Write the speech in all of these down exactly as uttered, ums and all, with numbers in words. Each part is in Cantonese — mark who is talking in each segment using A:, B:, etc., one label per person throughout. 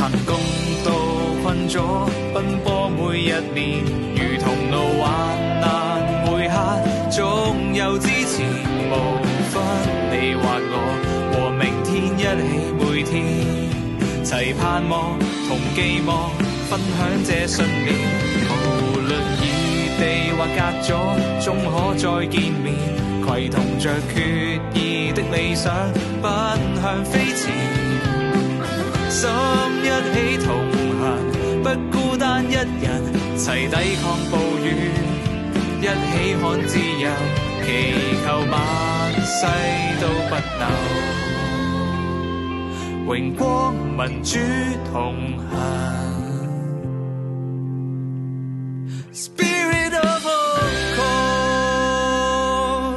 A: 行共度困阻，奔波每一年，如同路患難回下，總有支持，無分你或我，和明天一起每天，齊盼望同寄望，分享這信念，無論異地或隔阻，終可再見面，攜同着決意的理想，奔向飛前。心一起同行，不孤單一人，齊抵抗暴雨，一起看自由，祈求萬世都不朽，榮光民主同行。Spirit of Hong Kong。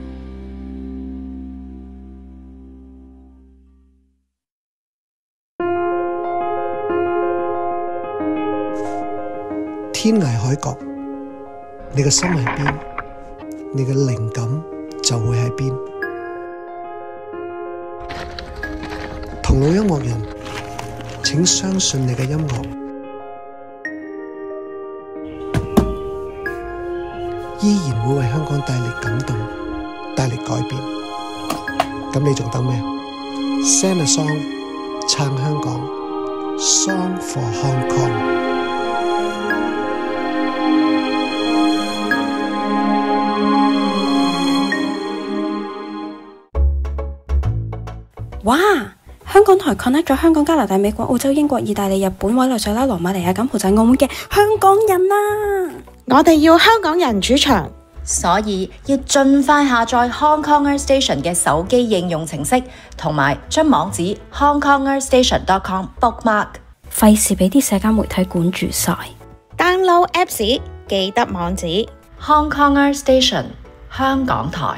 B: 天涯海角，你嘅心喺邊，你嘅靈感就會喺邊。同路音樂人，請相信你嘅音樂依然會為香港帶嚟感動，帶嚟改變。咁你仲等咩 ？Send a song， 撐香港 ，Song for Hong Kong。
C: 哇！香港台 connect 咗香港、加拿大、美國、澳洲、英國、意大利、日本、委內瑞拉、羅馬尼亞、柬埔寨、澳門嘅香港人啊！
D: 我哋要香港人主場，
E: 所以要盡快下載 Hong Konger Station 嘅手機應用程式，同埋將網址 hong konger station dot com bookmark。
C: 費事俾啲社交媒體管住晒。
D: download Apps， 記得網址
E: Hong Konger Station 香港台。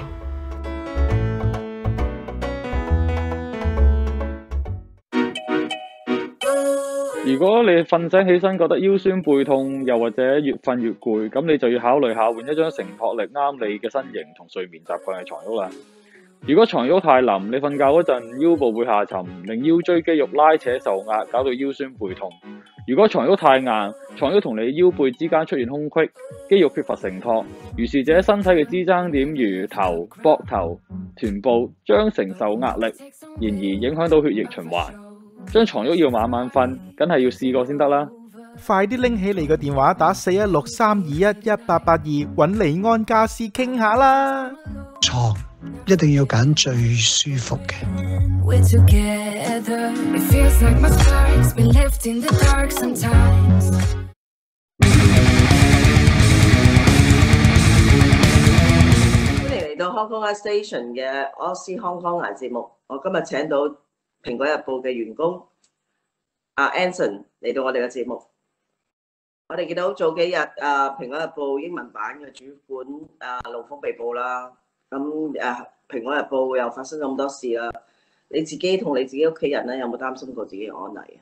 F: 如果你瞓醒起身覺得腰酸背痛，又或者越瞓越攰，咁你就要考慮下換一張承托力啱你嘅身形同睡眠習慣嘅床褥啦。如果床褥太腍，你瞓覺嗰陣腰部會下沉，令腰椎肌肉拉扯受壓，搞到腰酸背痛。如果床褥太硬，床褥同你腰背之間出現空隙，肌肉缺乏承托，如是者身體嘅支撐點如頭、膊頭、臀部將承受壓力，然而影響到血液循環。張床褥要晚晚瞓，梗係要試過先得啦。
G: 快啲拎起你個電話，打四一六三二一一八八二，揾李安家私傾下啦。
B: 床一定要揀最舒服嘅。
H: 歡迎嚟到 Hong Kong Station 嘅 Aussie Hong Kong 節目。我今日請到蘋果日報嘅員工阿 Anson 嚟到我哋嘅節目。我哋見到早幾日啊，蘋果日報英文版嘅主管啊陸豐被捕啦。咁誒，蘋果日報又發生咁多事啦。你自己同你自己屋企人咧，有冇擔心過自己嘅安危啊？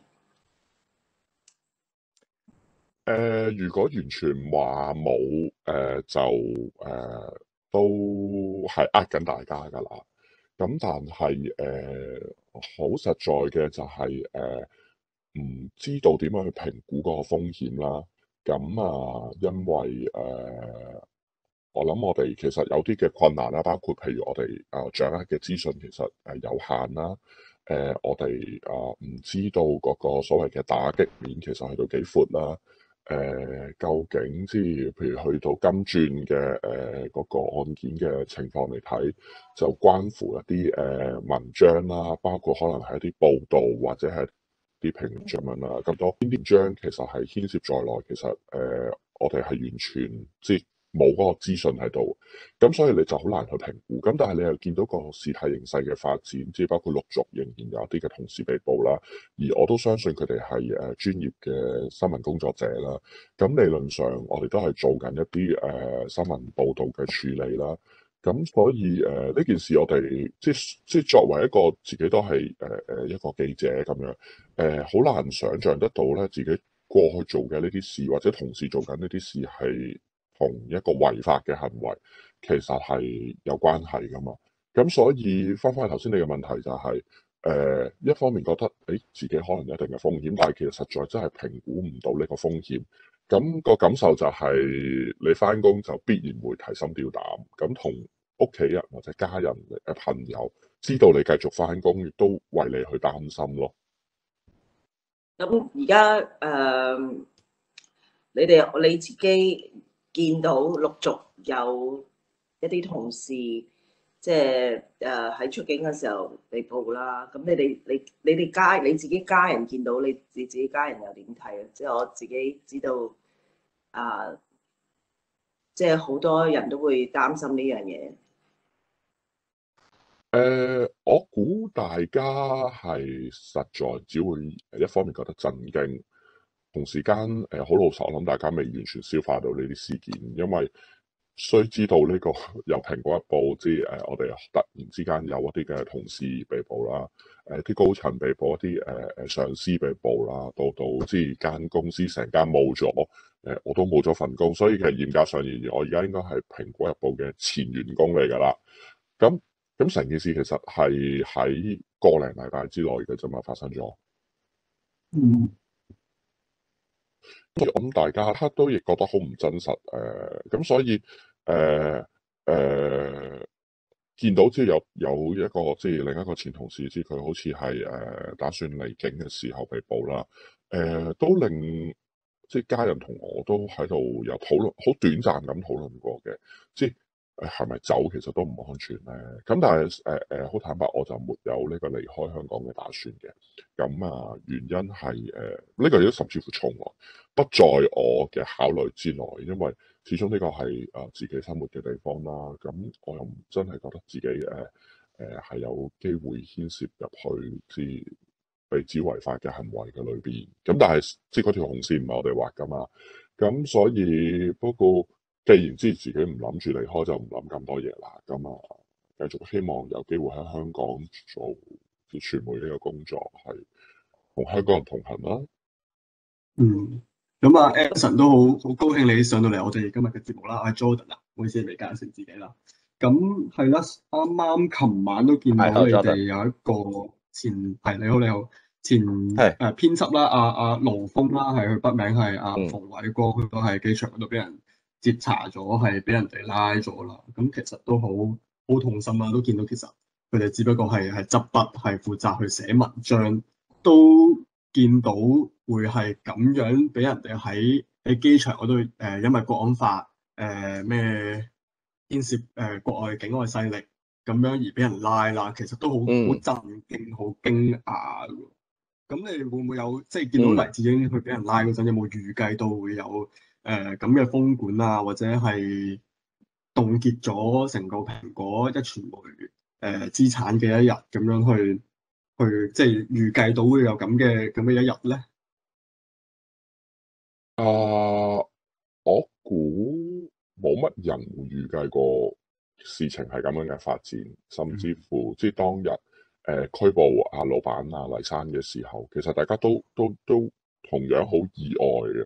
I: 誒、呃，如果完全話冇誒，就誒、呃、都係呃緊大家噶啦。咁但係誒好實在嘅就係誒唔知道點樣去評估嗰個風險啦。咁啊，因為誒、呃、我諗我哋其實有啲嘅困難啦，包括譬如我哋啊掌握嘅資訊其實誒有限啦。誒、呃、我哋啊唔知道嗰個所謂嘅打擊面其實去到幾闊啦。誒、呃、究竟即係譬如去到金鑽嘅誒嗰個案件嘅情況嚟睇，就關乎一啲誒、呃、文章啦，包括可能係一啲報道或者係啲評論啦，咁多篇篇章其實係牽涉在內，其實誒、呃、我哋係完全即係冇嗰個資訊喺度，咁所以你就好難去評估。咁但係你又見到個事態形勢嘅發展，即係包括陸續仍然有一啲嘅同事被捕啦，而我都相信佢哋係誒專業嘅新聞工作者啦。咁理論上我哋都係做緊一啲誒、呃、新聞報導嘅處理啦。咁所以誒呢、呃、件事我哋即即作為一個自己都係誒誒一個記者咁樣誒，好、呃、難想像得到咧自己過去做嘅呢啲事，或者同事做緊呢啲事係同一個違法嘅行為，其實係有關係噶嘛。咁所以翻返去頭先你嘅問題就係、是、 誒一方面覺得誒自己可能有一定嘅風險，但係其實實在真係評估唔到呢個風險。咁個感受就係你翻工就必然會提心吊膽，咁同屋企人或者家人嘅朋友知道你繼續翻工，亦都為你去擔心咯。
H: 咁而家誒，你哋你自己見到陸續有一啲同事，即係誒喺出境嘅時候被捕啦。咁你哋你你哋家你自己家人見到你你自己家人又點睇啊？即係我自己知道啊，即係好多人都會擔心呢樣嘢。
I: 誒、呃，我估大家係實在只會一方面覺得震驚，同時間誒好老實，我諗大家未完全消化到呢啲事件，因為須知道呢個由蘋果日報即係誒我哋突然之間有一啲嘅同事被捕啦，誒啲高層被捕，一啲誒誒上司被捕啦，到到即係間公司成間冇咗，誒我都冇咗份工，所以其實嚴格上而言，我而家應該係蘋果日報嘅前員工嚟㗎啦，咁。咁成件事其實係喺個零禮拜之內嘅啫嘛，發生咗。
J: 嗯，
I: 我諗大家都亦覺得好唔真實誒，咁、呃、所以誒誒、呃呃、見到即係有有一個即係另一個前同事，知佢好似係誒打算離境嘅時候被捕啦，誒、呃、都令即係家人同我都喺度有討論，好短暫咁討論過嘅，即係。誒係咪走其實都唔安全咧？咁但係誒誒好坦白，我就沒有呢個離開香港嘅打算嘅。咁啊原因係誒呢個亦都甚至乎從來不在我嘅考慮之內，因為始終呢個係誒自己生活嘅地方啦。咁我又唔真係覺得自己誒誒係有機會牽涉入去即被指違法嘅行為嘅裏邊。咁但係即係嗰條紅線唔係我哋畫㗎嘛。咁所以不過。既然知自己唔諗住離開，就唔諗咁多嘢啦。咁啊，繼續希望有機會喺香港做啲傳媒呢個工作，係同香港人同行啦。
J: 嗯，咁啊 Anson 都好好高興你上到嚟我哋今日嘅節目啦。我係 Jordan 啊，唔好意思未介紹自己啦。咁係啦，啱啱琴晚都見到你哋有一個前係你好你好前誒編輯啦，阿阿盧峰啦，係佢筆名係阿馮偉光，佢都喺機場嗰度俾人截查咗，係俾人哋拉咗啦。咁其實都好好痛心啦，都見到其實佢哋只不過係係執筆，係負責去寫文章，都見到會係咁樣俾人哋喺喺機場嗰度誒，因為國安法誒咩牽涉誒、呃、國外境外勢力咁樣而俾人拉啦，其實都好好、嗯、震驚、好驚訝嘅。咁你會唔會有即係見到黎智英去俾人拉嗰陣，有冇預計到會有？誒咁嘅封管啊，或者係凍結咗成個蘋果一傳媒誒、呃、資產嘅一日，咁樣去去即係預計到會有咁嘅咁嘅一日咧？
I: 啊、uh, 我估冇乜人會預計過事情係咁樣嘅發展，甚至乎、嗯、即係當日誒、呃、拘捕阿老闆阿黎生嘅時候，其實大家都都都同樣好意外嘅。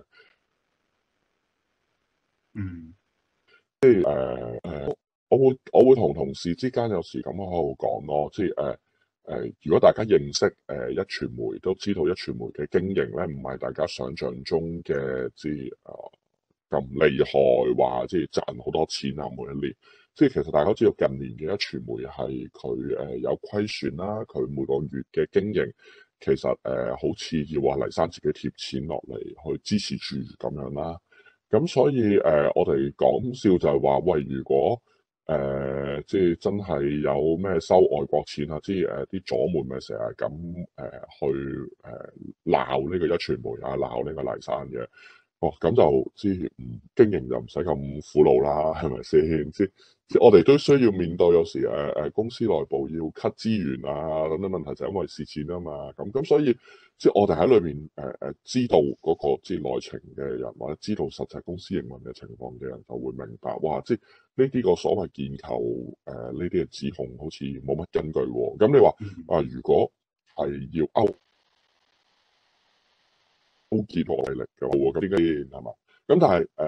J: 嗯，
I: 即係誒誒，我會我會同同事之間有時咁喺度講咯，即係誒誒，如果大家認識誒、呃、一傳媒，都知道一傳媒嘅經營咧，唔係大家想象中嘅，即係誒咁厲害，話即係賺好多錢啊，每一年。即係其實大家都知道近年嘅一傳媒係佢誒有虧損啦，佢每個月嘅經營其實誒、呃、好似要話黎生自己貼錢落嚟去支持住咁樣啦。咁所以誒、呃，我哋講笑就係話，喂，如果誒、呃、即係真係有咩收外國錢啊，即係誒啲左門咪成日咁誒去誒鬧呢個一傳媒啊，鬧呢個黎生嘅，哦，咁就即係唔經營就唔使咁苦惱啦，係咪先？即即我哋都需要面對有時誒誒、呃、公司內部要 cut 資源啊等等問題，就係因為蝕錢啊嘛，咁咁所以。即係我哋喺裏面誒誒知道嗰個即係內情嘅人，或者知道實際公司營運嘅情況嘅人，就會明白，哇！即係呢啲個所謂建構誒呢啲嘅指控，好似冇乜根據喎。咁你話啊、呃，如果係要勾勾結我哋力嘅喎，咁點解係嘛？咁但係誒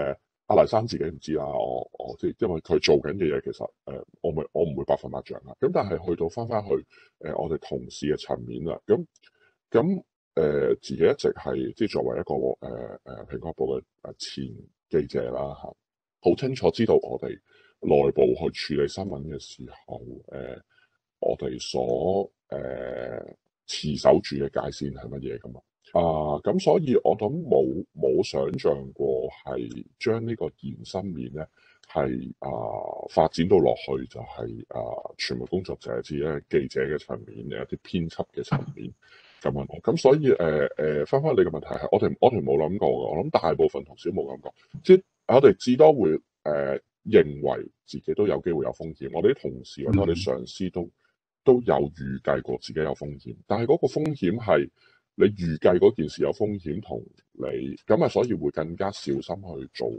I: 阿黎生自己唔知啦，我我即係因為佢做緊嘅嘢其實誒、呃，我咪我唔會百分百掌握。咁但係去到翻翻去誒、呃、我哋同事嘅層面啦，咁咁誒自己一直係即係作為一個誒誒、呃、蘋果日報嘅誒前記者啦嚇，好清楚知道我哋內部去處理新聞嘅時候，誒、呃、我哋所誒、呃、持守住嘅界線係乜嘢㗎嘛？啊，咁所以我諗冇冇想像過係將呢個延伸面咧係啊發展到落去就係、是、啊傳媒工作者至咧記者嘅層面，有一啲編輯嘅層面咁樣。咁所以誒誒翻返你嘅問題係，我哋我哋冇諗過嘅，我諗大部分同事都冇諗過，即係我哋至多會誒、呃、認為自己都有機會有風險，我哋啲同事或者我哋上司都都有預計過自己有風險，但係嗰個風險係。你預計嗰件事有風險同你咁啊，所以會更加小心去做。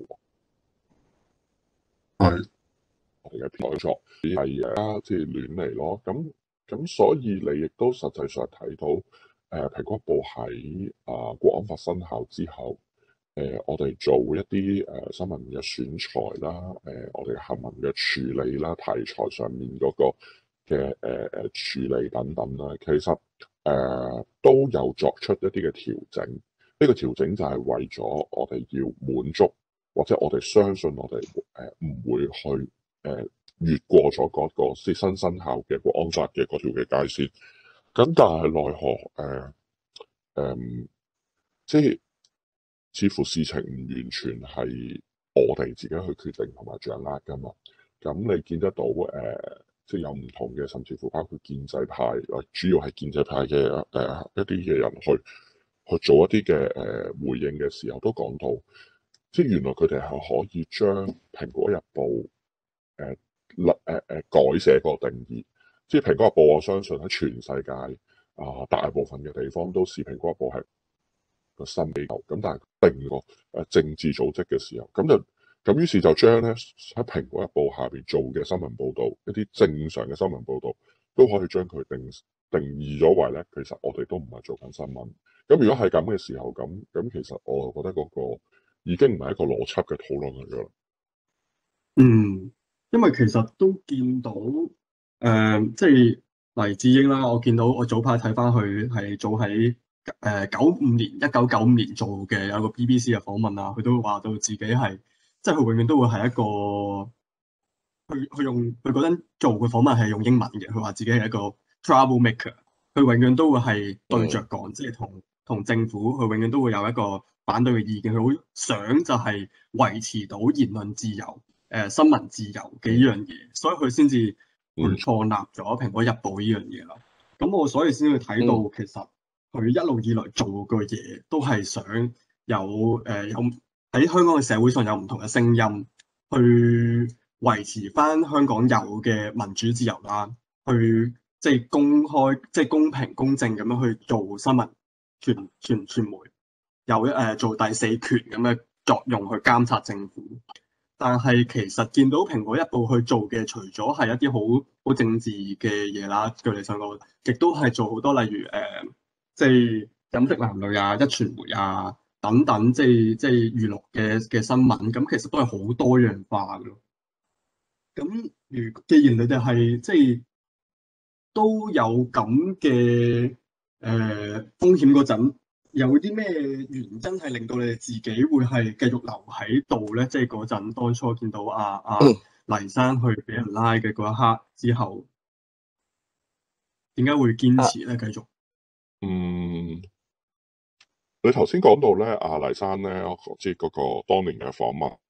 I: 係我哋嘅改錯係啊，即係亂嚟咯。咁咁，所以你亦都實際上睇到誒、呃、蘋果報喺啊國安法生效之後，誒、呃、我哋做一啲誒、呃、新聞嘅選材啦，誒、呃、我哋新聞嘅處理啦，題材上面嗰個嘅誒誒處理等等啦，其實。誒、呃、都有作出一啲嘅調整，呢、這個調整就係為咗我哋要滿足，或者我哋相信我哋誒唔會去誒、呃、越過咗嗰個新生效嘅國安法嘅嗰條嘅界線。咁但係奈何誒誒、呃呃，即係似乎事情唔完全係我哋自己去決定同埋掌握㗎嘛。咁你見得到誒？呃即係有唔同嘅，甚至乎包括建制派，誒主要係建制派嘅誒、呃、一啲嘅人去去做一啲嘅誒回應嘅時候，都講到，即係原來佢哋係可以將《蘋果日報》誒立誒誒改寫個定義。即係《蘋果日報》，我相信喺全世界啊、呃、大部分嘅地方都視《蘋果日報》係個新機構，咁但係定個誒政治組織嘅時候，咁就。咁於是就將咧喺《蘋果日報》下邊做嘅新聞報導，一啲正常嘅新聞報導，都可以將佢定定義咗為咧，其實我哋都唔係做緊新聞。咁如果係咁嘅時候，咁咁其實我覺得嗰個已經唔係一個邏輯嘅討論嚟㗎啦。
J: 嗯，因為其實都見到誒、呃，即係黎智英啦，我見到我早排睇翻佢係早喺誒九五年一九九五年做嘅有個 B B C 嘅訪問啊，佢都話到自己係。即係佢永遠都會係一個，佢佢用佢嗰陣做嘅訪問係用英文嘅。佢話自己係一個 trouble maker，佢永遠都會係對着講，即係同同政府，佢永遠都會有一個反對嘅意見。佢好想就係維持到言論自由、誒、呃、新聞自由嘅呢樣嘢，所以佢先至去創立咗《蘋果日報》呢樣嘢啦。咁我所以先會睇到，嗯、其實佢一路以來做嘅嘢都係想有誒、呃、有。喺香港嘅社會上有唔同嘅聲音，去維持翻香港有嘅民主自由啦，去即係公開、即係公平公正咁樣去做新聞傳傳傳媒，有一誒做第四權咁嘅作用去監察政府。但係其實見到蘋果日報去做嘅，除咗係一啲好好政治嘅嘢啦，據你所講，亦都係做好多例如誒、呃，即係飲食男女啊、一傳媒啊。等等，即係即係娛樂嘅嘅新聞，咁其實都係好多樣化嘅咯。咁如既然你哋係即係都有咁嘅誒風險嗰陣，有啲咩原因係令到你哋自己會係繼續留喺度咧？即係嗰陣當初見到阿阿黎生去俾人拉嘅嗰一刻之後，點解會堅持咧？繼續
I: 嗯。你頭先講到咧，阿黎生咧，即係嗰個當年嘅訪問，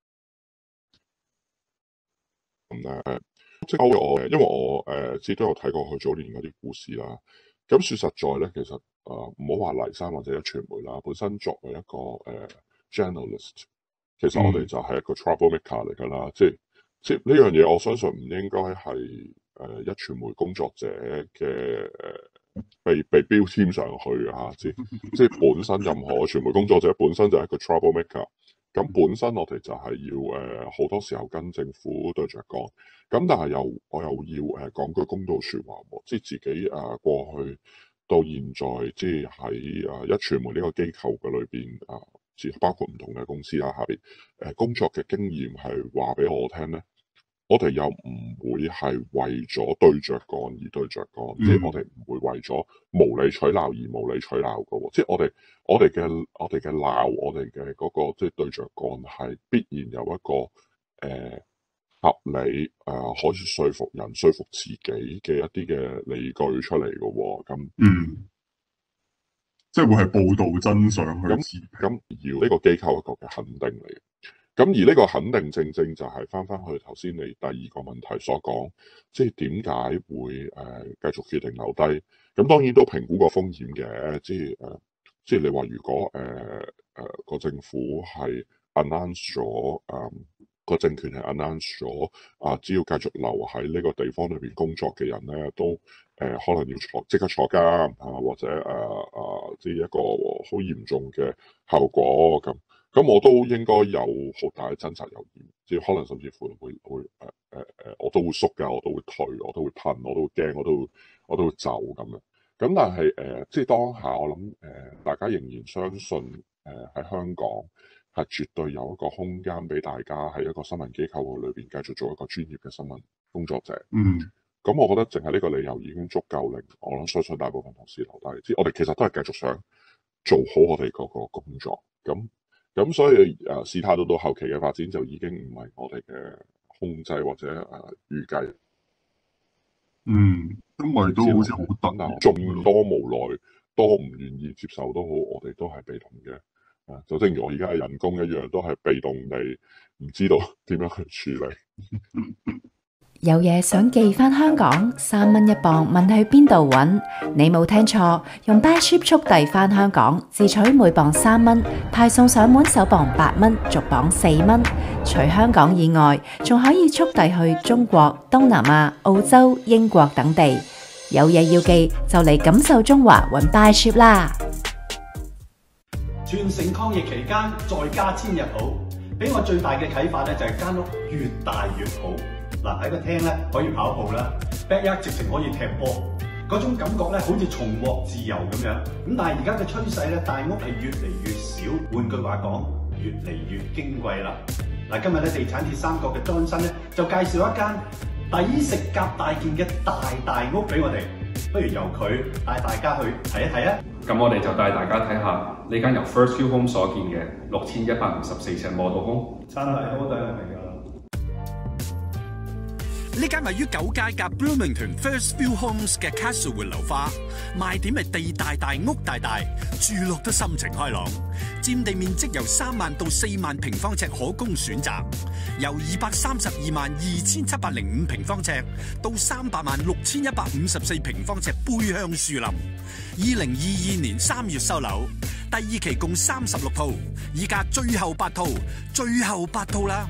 I: 咁咧即係我嘅，因為我誒即係都有睇過佢早年嗰啲故事啦。咁說實在咧，其實誒唔好話黎生或者一傳媒啦，本身作為一個誒、呃、journalist，其實我哋就係一個 trouble maker 嚟㗎啦。即係即係呢樣嘢，我相信唔應該係誒、呃、一傳媒工作者嘅誒。呃被被標籤上去啊！即即係本身任何傳媒工作者本身就係一個 trouble maker，咁本身我哋就係要誒好、呃、多時候跟政府對着幹，咁但係又我又要誒講句公道説話喎，即係自己誒、呃、過去到現在，即係喺誒一傳媒呢個機構嘅裏邊啊， 包括唔同嘅公司啦下邊誒工作嘅經驗係話俾我聽咧。我哋又唔會係為咗對着幹而對着幹，嗯、即係我哋唔會為咗無理取鬧而無理取鬧嘅喎。即係我哋我哋嘅我哋嘅鬧，我哋嘅嗰個即係對着幹係必然有一個誒、呃、合理誒、呃、可以說服人、說服自己嘅一啲嘅理據出嚟嘅喎。咁
K: 嗯，即係會係報導真相去
I: 咁咁要呢個機構一個嘅肯定嚟嘅。咁而呢個肯定正正就係翻翻去頭先你第二個問題所講，即係點解會誒、呃、繼續決定留低？咁當然都評估過風險嘅，即係誒、呃，即係你話如果誒誒個政府係 announce 咗誒個政權係 announce 咗啊，只要繼續留喺呢個地方裏邊工作嘅人咧，都誒、呃、可能要坐即刻坐監啊，或者誒誒、呃、即係一個好嚴重嘅後果咁。咁我都應該有好大嘅掙扎猶豫，即係可能甚至乎會會誒誒誒，我都會縮㗎，我都會退，我都會噴，我都會驚，我都會我都會走咁樣。咁但係誒、呃，即係當下我諗誒、呃，大家仍然相信誒喺、呃、香港係絕對有一個空間俾大家喺一個新聞機構裏邊繼續做一個專業嘅新聞工作者。
K: 嗯。
I: 咁我覺得淨係呢個理由已經足夠令我諗相信大部分同事留低。即係我哋其實都係繼續想做好我哋嗰個工作。咁。咁所以誒事態到到後期嘅發展就已經唔係我哋嘅控制或者誒、呃、預計。
K: 嗯，因為都好似好突然，
I: 眾多無奈，多唔願意接受都好，我哋都係被動嘅。啊，就正如我而家嘅人工一樣，都係被動地唔知道點樣去處理。
E: 有嘢想寄返香港，三蚊一磅，問去邊度揾？你冇聽錯，用 Buy Ship 速遞返香港，自取每磅三蚊，派送上門首磅八蚊，逐磅四蚊。除香港以外，仲可以速遞去中國、東南亞、澳洲、英國等地。有嘢要寄，就嚟感受中華揾 Buy Ship 啦！
L: 全城抗疫期間，在家千日好，俾我最大嘅啟發咧就係間屋越大越好。嗱，喺個廳咧可以跑步啦 ，backyard 直情可以踢波，嗰種感覺咧好似重獲自由咁樣。咁但係而家嘅趨勢咧，大屋係越嚟越少，換句話講，越嚟越矜貴啦。嗱，今日咧地產鐵三角嘅莊生咧就介紹一間抵食夾大件嘅大大屋俾我哋，不如由佢帶大家去睇一睇啊！
M: 咁我哋就帶大家睇下呢間由 First View Home 所建嘅六千一百五十四尺 model home，真係好大嚟㗎。
N: 呢間位於九街夾 Bloomington First View Homes 嘅 Castlewood 樓花，賣點係地大大屋大大，住落得心情開朗。佔地面積由三萬到四萬平方尺可供選擇，由二百三十二萬二千七百零五平方尺到三百萬六千一百五十四平方尺背向樹林。二零二二年三月收樓，第二期共三十六套，依家最後八套，最後八套啦！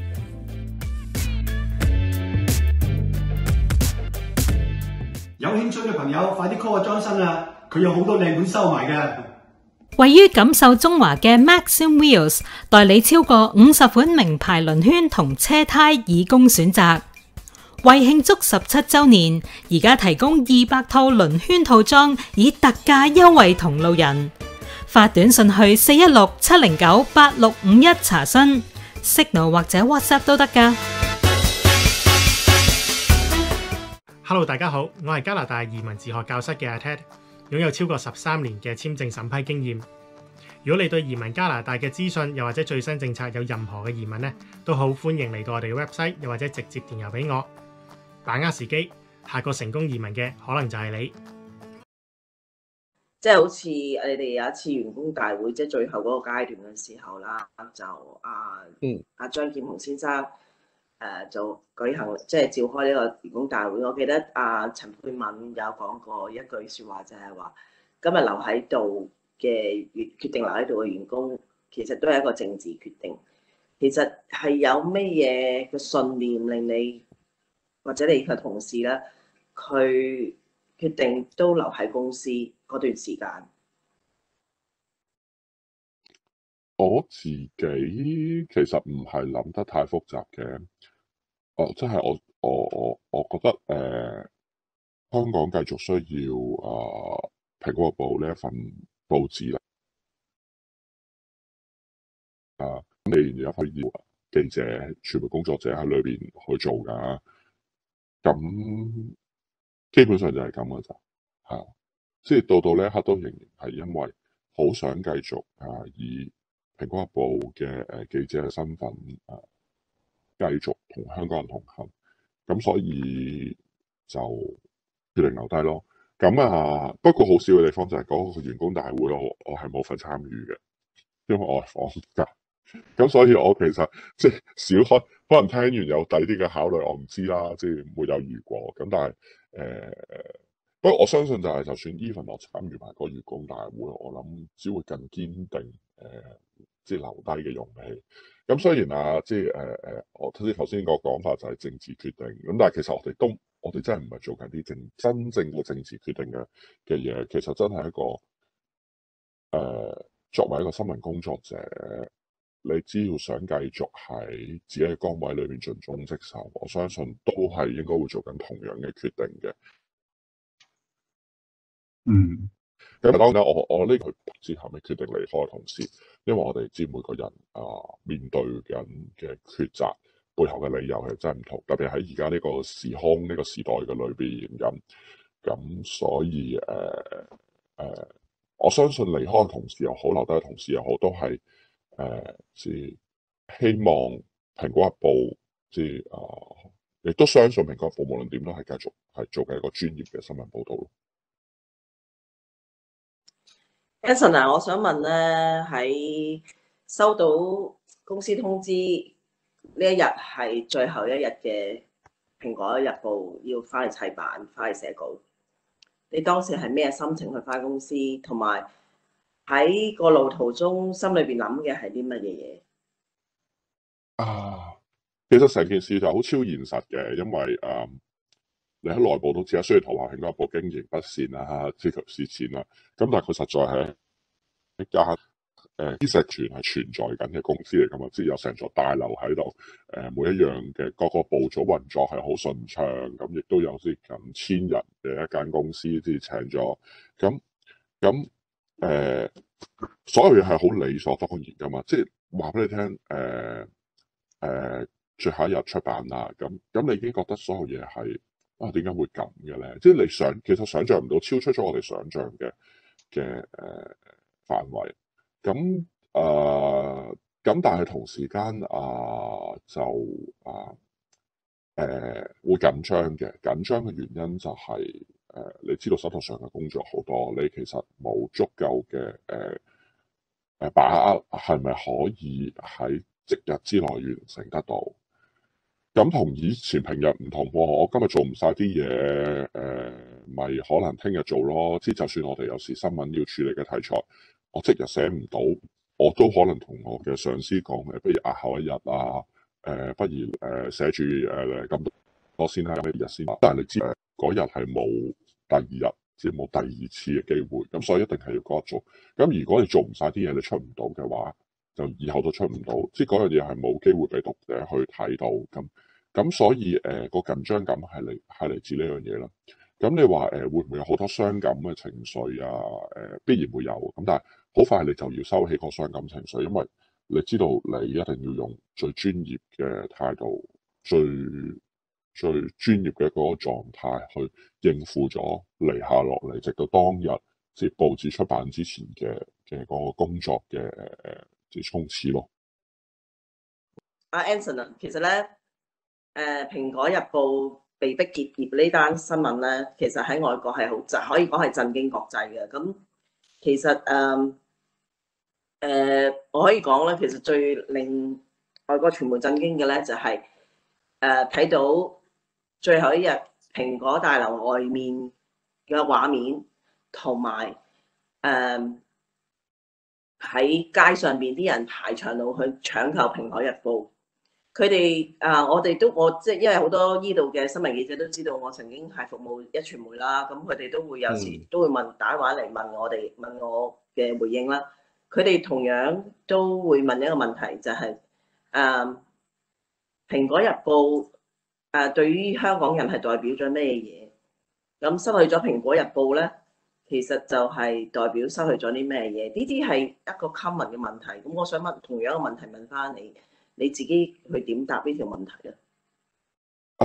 L: 有興趣嘅朋友，快啲 call 阿莊生啦！佢有好多靚盤收埋嘅。
O: 位於錦繡中華嘅 Maxim Wheels 代理超過五十款名牌輪圈同車胎以供選擇。為慶祝十七週年，而家提供二百套輪圈套裝，以特價優惠同路人。發短信去四一六七零九八六五一查詢 ，Signal 或者 WhatsApp 都得㗎。
P: Hello， 大家好，我係加拿大移民自學教室嘅阿 Ted， 擁有超過十三年嘅簽證審批經驗。如果你對移民加拿大嘅資訊又或者最新政策有任何嘅疑問呢，都好歡迎嚟到我哋嘅 website， 又或者直接電郵俾我。把握時機，下個成功移民嘅可能就係你。
H: 即係好似你哋有一次員工大會，即係最後嗰個階段嘅時候啦，就阿嗯阿張劍虹先生。誒、呃、就舉行即係召開呢個員工大會，我記得阿陳佩敏有講過一句説話，就係話今日留喺度嘅決決定留喺度嘅員工，其實都係一個政治決定。其實係有咩嘢嘅信念令你或者你嘅同事咧，佢決定都留喺公司嗰段時間？
I: 我自己其實唔係諗得太複雜嘅。哦，即係我我我我覺得誒、呃，香港繼續需要誒、呃《蘋果日報》呢一份報紙啦。 然有可以記者、傳媒工作者喺裏邊去做㗎。咁基本上就係咁嘅咋嚇，即係到到呢一刻都仍然係因為好想繼續啊以蘋果日報嘅誒記者嘅身份啊繼續同香港人同行，咁所以就決定留低咯。咁啊不過好少嘅地方就係嗰個員工大會我我係冇份參與嘅，因為我係放假。咁所以我其實即係少開，可能聽完有第啲嘅考慮，我唔知啦，即係沒有如果。咁但係誒、呃，不過我相信就係就算 even 我參與埋個員工大會，我諗只會更堅定誒、呃，即係留低嘅勇氣。咁雖然啊，即係誒誒，我頭先頭先個講法就係政治決定，咁但係其實我哋都我哋真係唔係做緊啲政真正嘅政治決定嘅嘅嘢，其實真係一個誒、呃，作為一個新聞工作者。你只要想繼續喺自己嘅崗位裏面盡忠職守，我相信都係應該會做緊同樣嘅決定嘅。
K: 嗯，
I: 咁當然啦，我我呢個之後咪決定離開嘅同時，因為我哋知每個人啊、呃、面對緊嘅抉擇背後嘅理由係真係唔同，特別喺而家呢個時空呢、呢個時代嘅裏邊咁，咁所以誒誒、呃呃，我相信離開嘅同事又好，留低嘅同事又好，都係。誒，即係希望蘋果日報，即係啊，亦都相信蘋果日報無論點都係繼續係做緊一個專業嘅新聞報導咯。
H: Anson 啊，我想問咧，喺收到公司通知呢一日係最後一日嘅蘋果日報要翻去砌版、翻去寫稿，你當時係咩心情去翻公司，同埋？喺個路途中，心裏邊諗嘅係啲乜嘢嘢？
I: 啊，其實成件事就好超現實嘅，因為誒、嗯，你喺內部都知啦，雖然話蘋果日報經營不善啦，追求蝕錢啦，咁但係佢實在係一家誒基石全係存在緊嘅公司嚟㗎嘛，即係有成座大樓喺度，誒、呃、每一樣嘅各個部組運作係好順暢，咁亦都有啲近千人嘅一間公司，即係請咗，咁咁。誒、呃，所有嘢係好理所當然噶嘛，即係話俾你聽，誒、呃、誒、呃，最後一日出版啦，咁咁你已經覺得所有嘢係啊，點解會咁嘅咧？即係你想，其實想象唔到，超出咗我哋想象嘅嘅誒範圍。咁誒，咁、呃、但係同時間啊、呃，就啊誒、呃呃、會緊張嘅，緊張嘅原因就係、是。誒、呃，你知道手頭上嘅工作好多，你其實冇足夠嘅誒誒把握，係咪可以喺即日之內完成得到？咁同以前平日唔同喎，我今日做唔晒啲嘢，誒、呃，咪可能聽日做咯。即係就算我哋有時新聞要處理嘅題材，我即日寫唔到，我都可能同我嘅上司講嘅，不如押後一日啊，誒、呃，不如誒寫住誒咁多先啦，咁一日先。但係你知嗰日係冇。第二日即係冇第二次嘅機會，咁所以一定係要嗰日做。咁如果你做唔晒啲嘢，你出唔到嘅話，就以後都出唔到。即係嗰樣嘢係冇機會俾讀者去睇到。咁咁所以誒、呃嗰個緊張感係嚟係嚟自呢樣嘢啦。咁你話誒、呃、會唔會有好多傷感嘅情緒啊？誒、呃、必然會有。咁但係好快你就要收起個傷感情緒，因為你知道你一定要用最專業嘅態度，最最專業嘅嗰個狀態去應付咗嚟下落嚟，直到當日即係報紙出版之前嘅嘅嗰個工作嘅誒即係衝刺咯。
H: 阿 Anson 啊，其實咧誒、呃《蘋果日報》被逼結業呢單新聞咧，其實喺外國係好震，可以講係震驚國際嘅。咁其實誒誒、呃呃，我可以講咧，其實最令外國傳媒震驚嘅咧，就係誒睇到。最後一日，蘋果大樓外面嘅畫面，同埋誒喺街上邊啲人排長龍去搶購《蘋果日報》。佢哋啊，我哋都我即係因為好多呢度嘅新聞記者都知道，我曾經係服務一傳媒啦。咁佢哋都會有時都會問打電話嚟問我哋問我嘅回應啦。佢哋同樣都會問一個問題，就係、是、誒、啊《蘋果日報》。誒、啊、對於香港人係代表咗咩嘢？咁失去咗《蘋果日報》咧， 其實就係代表失去咗啲咩嘢？呢啲係一個 common 嘅問題。咁我想問同樣嘅問題問翻你，你自己去點答呢條問題咧？
I: 啊，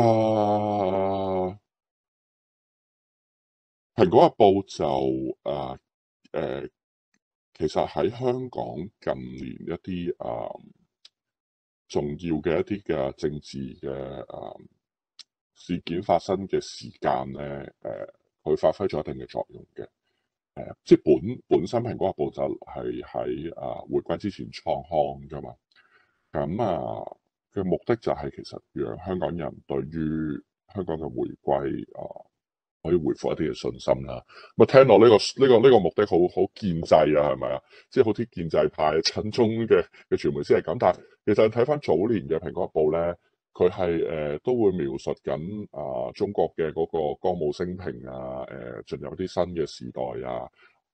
I: 蘋果日報就啊誒、呃，其實喺香港近年一啲啊、呃、重要嘅一啲嘅政治嘅啊、呃、事件發生嘅時間咧，誒、呃，佢發揮咗一定嘅作用嘅。誒、呃，即係本本身蘋果日報就係喺啊回歸之前創刊㗎嘛，咁啊嘅目的就係其實讓香港人對於香港嘅回歸啊、呃，可以回復一啲嘅信心啦。咁啊，聽落呢個呢個呢個目的好好建制啊，係咪啊？即係好似建制派親中嘅嘅傳媒先係咁。但係其實睇翻早年嘅蘋果日報咧，佢係誒都會描述緊啊中國嘅嗰個歌舞升平啊，誒、呃、進入一啲新嘅時代啊。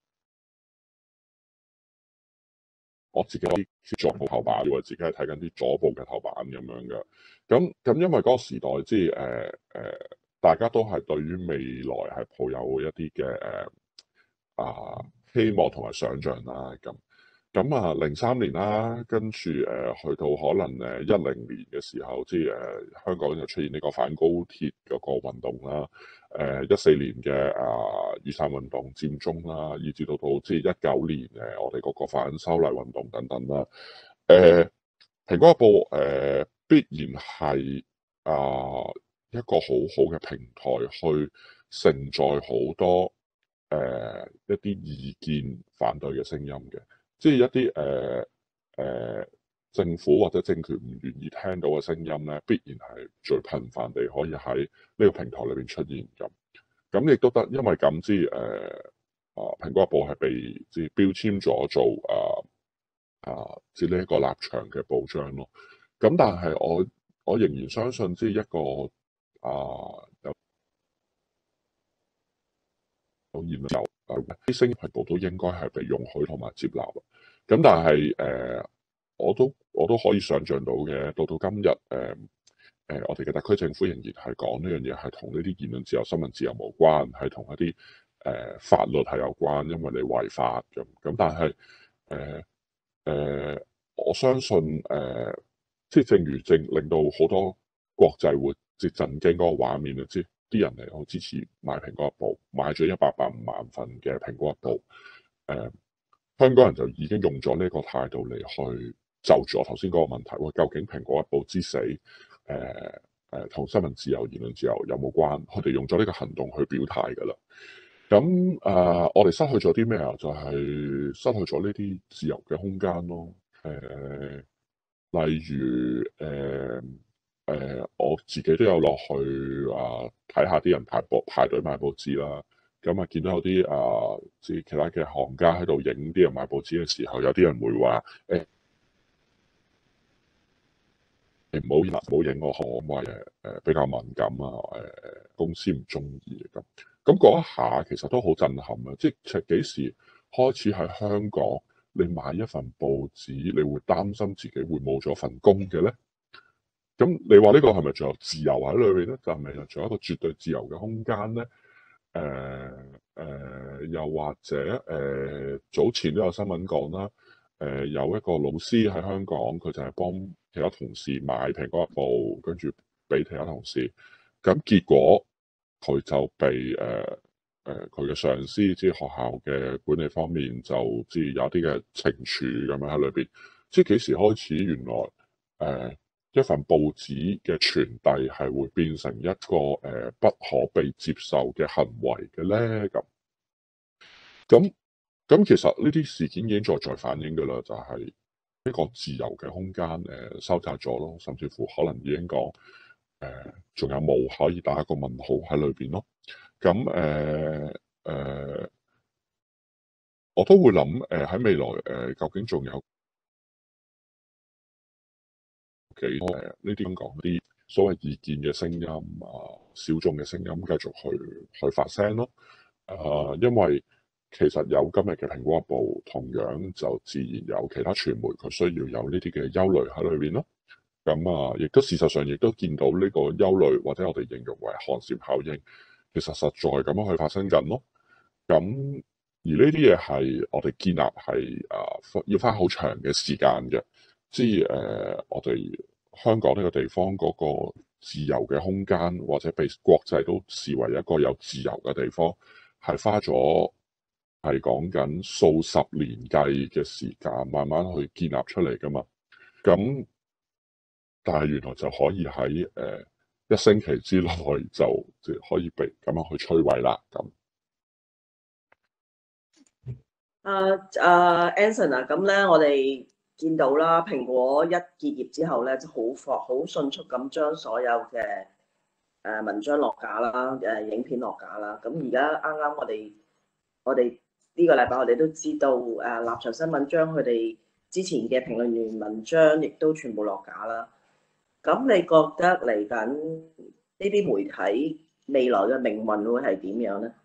I: 我自己啲左部頭版，以為自己係睇緊啲左部嘅頭版咁樣嘅。咁咁因為嗰個時代即係誒誒，大家都係對於未來係抱有一啲嘅誒啊希望同埋想像啦。咁咁啊零三年啦，跟住誒、呃、去到可能誒一零年嘅時候，即係誒香港就出現呢個反高鐵嗰個運動啦。誒一四年嘅啊雨傘運動佔中啦，以至到到即係一九年誒我哋嗰個反修例運動等等啦。誒、呃、蘋果日報誒、呃、必然係啊、呃、一個好好嘅平台去承載好多誒、呃、一啲意見反對嘅聲音嘅，即係一啲誒誒政府或者政權唔願意聽到嘅聲音咧，必然係最頻繁地可以喺呢個平台裏邊出現咁。咁亦都得，因為咁之誒啊蘋果日報係被即係標籤咗做啊啊即係呢一個立場嘅報章咯。咁但係我我仍然相信，即係一個啊有有言論有啲聲音頻道都應該係被容許同埋接納。咁但係誒、呃，我都我都可以想像到嘅，到到今日誒。呃誒、呃，我哋嘅特區政府仍然係講呢樣嘢係同呢啲言論自由、新聞自由無關，係同一啲誒、呃、法律係有關，因為你違法咁。咁但係誒誒，我相信誒、呃，即係正如正令到好多國際會即係震驚嗰個畫面啊！即係啲人嚟好支持買蘋果日報，買咗一百八五萬份嘅蘋果日報。誒、呃，香港人就已經用咗呢個態度嚟去就住我頭先嗰個問題，喂，究竟蘋果日報之死？誒誒，同、呃、新聞自由、言論自由有冇關？佢哋用咗呢個行動去表態㗎啦。咁啊、呃，我哋失去咗啲咩啊？就係、是、失去咗呢啲自由嘅空間咯。誒、呃，例如誒誒、呃呃，我自己都有落去啊，睇下啲人排報排隊買報紙啦。咁啊，見到有啲啊，即、呃、係其他嘅行家喺度影啲人買報紙嘅時候，有啲人會話誒。欸唔好影，唔好影我，因為誒誒比較敏感啊，誒、呃、公司唔中意咁。咁嗰一下其實都好震撼啊！即係幾時開始喺香港，你買一份報紙，你會擔心自己會冇咗份工嘅咧？咁你話呢個係咪仲有自由喺裏邊咧？就係咪仲有一個絕對自由嘅空間咧？誒、呃、誒、呃，又或者誒、呃、早前都有新聞講啦。誒、呃、有一個老師喺香港，佢就係幫其他同事買蘋果日報，跟住俾其他同事。咁結果佢就被誒誒佢嘅上司，即係學校嘅管理方面，就即係有啲嘅懲處咁樣喺裏邊。即係幾時開始，原來誒、呃、一份報紙嘅傳遞係會變成一個誒、呃、不可被接受嘅行為嘅咧？咁咁。咁其實呢啲事件已經在在反映㗎啦，就係、是、呢個自由嘅空間誒、呃、收窄咗咯，甚至乎可能已經講誒仲有冇可以打一個問號喺裏邊咯。咁誒誒，我都會諗誒喺未來誒、呃、究竟仲有幾多誒呢啲咁講啲所謂意見嘅聲音啊，小眾嘅聲音繼續去去發聲咯。誒、呃，因為其實有今日嘅蘋果日報，同樣就自然有其他傳媒佢需要有呢啲嘅憂慮喺裏邊咯。咁啊，亦都事實上亦都見到呢個憂慮，或者我哋形容為寒蟬效應，其實實在咁樣去發生緊咯。 咁而呢啲嘢係我哋建立係誒要花好長嘅時間嘅，即係誒我哋香港呢個地方嗰個自由嘅空間，或者被國際都視為一個有自由嘅地方，係花咗係講緊數十年計嘅時間，慢慢去建立出嚟噶嘛。咁但係原來就可以喺誒、呃、一星期之內就就可以被咁樣去摧毀啦。咁
H: 誒誒 Anson 啊，咁咧我哋見到啦，蘋果一結業之後咧，就好快好迅速咁將所有嘅誒文章落架啦，誒影片落架啦。咁而家啱啱我哋我哋呢個禮拜我哋都知道誒立場新聞將佢哋之前嘅評論員文章亦都全部落架啦。咁你覺得嚟緊呢啲媒體未來嘅命運會係點樣咧？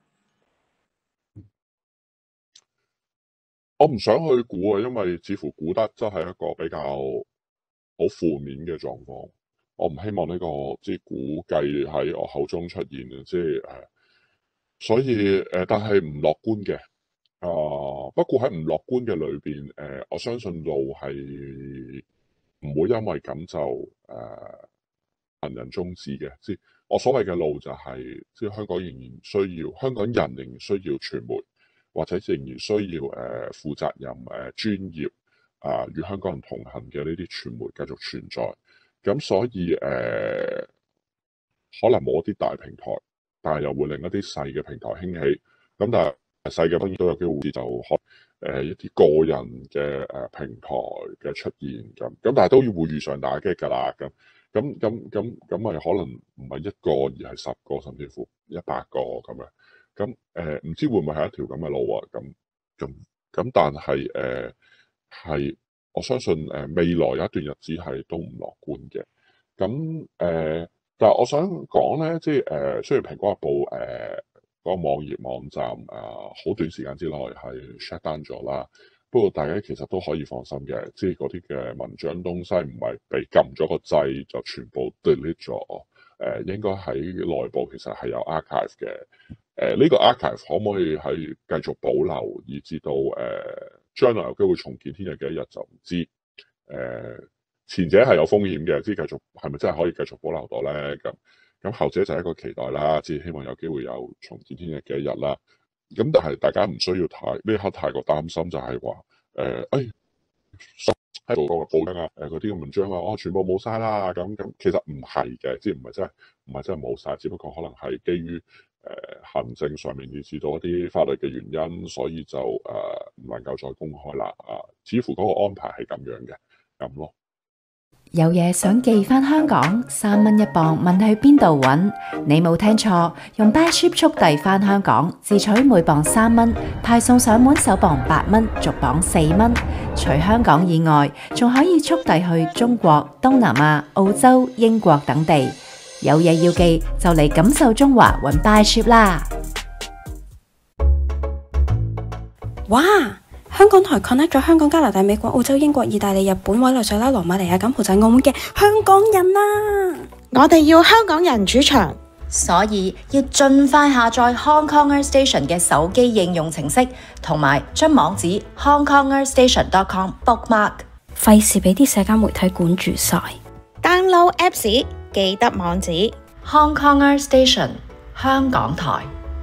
I: 我唔想去估啊，因為似乎估得真係一個比較好負面嘅狀況。我唔希望呢、這個即係估計喺我口中出現啊，即係誒，所以誒、呃，但係唔樂觀嘅。啊、呃，不過喺唔樂觀嘅裏邊，誒、呃，我相信路係唔會因為咁就誒行人終止嘅。即係我所謂嘅路就係、是，即係香港仍然需要，香港人仍然需要傳媒。或者仍然需要誒、呃、負責任誒、呃、專業啊與、呃、香港人同行嘅呢啲傳媒繼續存在，咁所以誒、呃、可能冇一啲大平台，但係又會令一啲細嘅平台興起，咁但係細嘅當然都有機會就可誒、呃、一啲個人嘅誒、呃、平台嘅出現咁，咁但係都要會遇上打擊㗎啦，咁咁咁咁咁咪可能唔係一個而係十個甚至乎一百個咁樣。咁誒唔知會唔會係一條咁嘅路啊？咁咁咁，但係誒係我相信誒、呃、未來有一段日子係都唔樂觀嘅。咁誒、呃，但係我想講咧，即係誒、呃，雖然蘋果日報誒嗰、呃那個網頁網站誒好、呃、短時間之內係 shut down 咗啦，不過大家其實都可以放心嘅，即係嗰啲嘅文章東西唔係被撳咗個掣就全部 delete 咗，誒、呃、應該喺內部其實係有 archive 嘅。誒呢、呃這個 archive 可唔可以係繼續保留，以至到誒、呃、將來有機會重見天日嘅一日就唔知。誒、呃、前者係有風險嘅，即係繼續係咪真係可以繼續保留到咧？咁咁後者就係一個期待啦，即係希望有機會有重見天日嘅一日啦。咁但係大家唔需要太呢一刻太過擔心，就係話誒，誒喺度個報章啊，誒嗰啲嘅文章啊，哦全部冇晒啦。咁咁其實唔係嘅，即係唔係真係唔係真係冇晒，只不過可能係基於誒、呃、行政上面以至到一啲法律嘅原因，所以就誒唔、呃、能夠再公開啦。啊，似乎嗰個安排係咁樣嘅，咁咯。
E: 有嘢想寄返香港，三蚊一磅，問去邊度揾？你冇聽錯，用 Buy Ship 速遞返香港，自取每磅三蚊，派送上門首磅八蚊，逐磅四蚊。除香港以外，仲可以速遞去中國、東南亞、澳洲、英國等地。有嘢要寄就嚟感受中華揾 Buy Ship 啦！
C: 哇！香港台 connect 咗香港、加拿大、美國、澳洲、英國、意大利、日本、委內瑞拉、羅馬尼亞、柬埔寨、澳門嘅香港人啊！
D: 我哋要香港人主場，
E: 所以要盡快下載 Hong Konger Station 嘅手機應用程式，同埋將網址 hong konger station dot com bookmark。
C: 費事俾啲社交媒體管住晒。
D: download Apps， 記得網址
E: Hong Konger Station 香港台。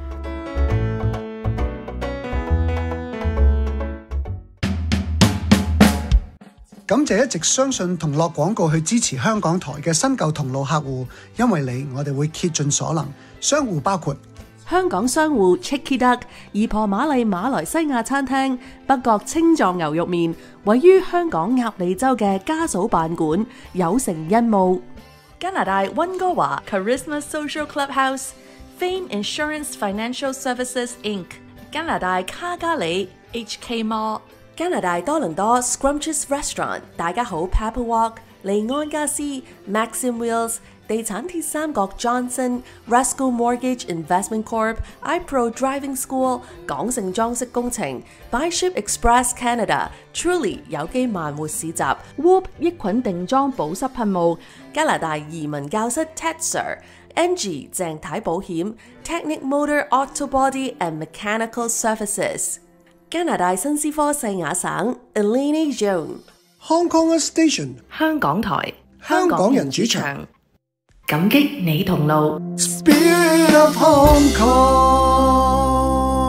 B: 感謝一直相信同落廣告去支持香港台嘅新舊同路客戶，因為你，我哋會竭盡所能。商戶包括
Q: 香港商戶 Chicky Duck、姨婆瑪麗馬來西亞餐廳、北角青藏牛肉麵，位於香港鴨脷洲嘅家嫂辦館，有誠殷務。加拿大溫哥華 Charisma Social Clubhouse、Fame Insurance Financial Services Incorporated、加拿大卡加里 H K Mall、加拿大多倫多 Scrumptious Restaurant、大家好 Pepper Walk、利安家私 Maxim Wheels、地產鐵三角 Johnson、Rasco Mortgage Investment Corp、iPro Driving School、港盛裝飾工程、Buy Ship Express Canada、Truly 有機慢活市集、Whoop 益菌定妝保濕噴霧、加拿大移民教室 Ted Sir、 Angie 鄭太保險 Technic Motor Auto Body and Mechanical Services， 加拿大新斯科西亞省 Eleni Joan
B: Hong Kong Station
Q: 香港台
B: 香港人主場，
Q: 感激你同路。
B: Spirit of Hong Kong。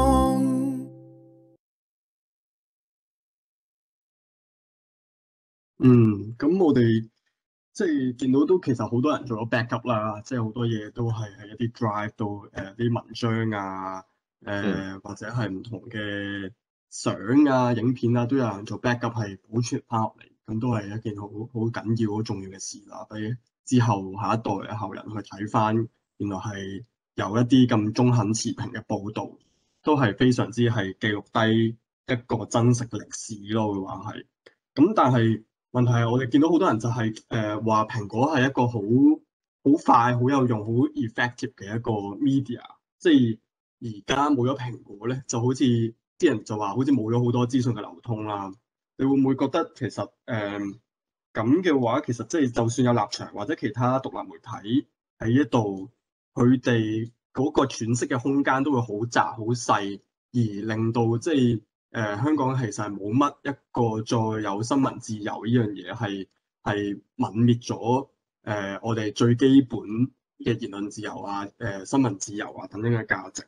J: 嗯，咁我哋即係見到都其實好多人做咗 backup 啦，即係好多嘢都係喺一啲 drive 度誒啲文章啊，誒、呃嗯、或者係唔同嘅相啊、影片啊，都有人做 backup 係保存翻落嚟，咁都係一件好好緊要、好重要嘅事啦。俾之後下一代嘅後人去睇翻，原來係有一啲咁中肯持平嘅報導，都係非常之係記錄低一個真實嘅歷史咯。會話係咁，但係問題係我哋見到好多人就係誒話蘋果係一個好好快、好有用、好 effective 嘅一個 media， 即係而家冇咗蘋果咧，就好似啲人就話好似冇咗好多資訊嘅流通啦。你會唔會覺得其實誒咁嘅話，其實即係就算有立場或者其他獨立媒體喺呢度，佢哋嗰個喘息嘅空間都會好窄、好細，而令到即係。誒、呃、香港其實係冇乜一個再有新聞自由呢樣嘢，係係泯滅咗誒、呃、我哋最基本嘅言論自由啊、誒、呃、新聞自由啊等等嘅價值。誒、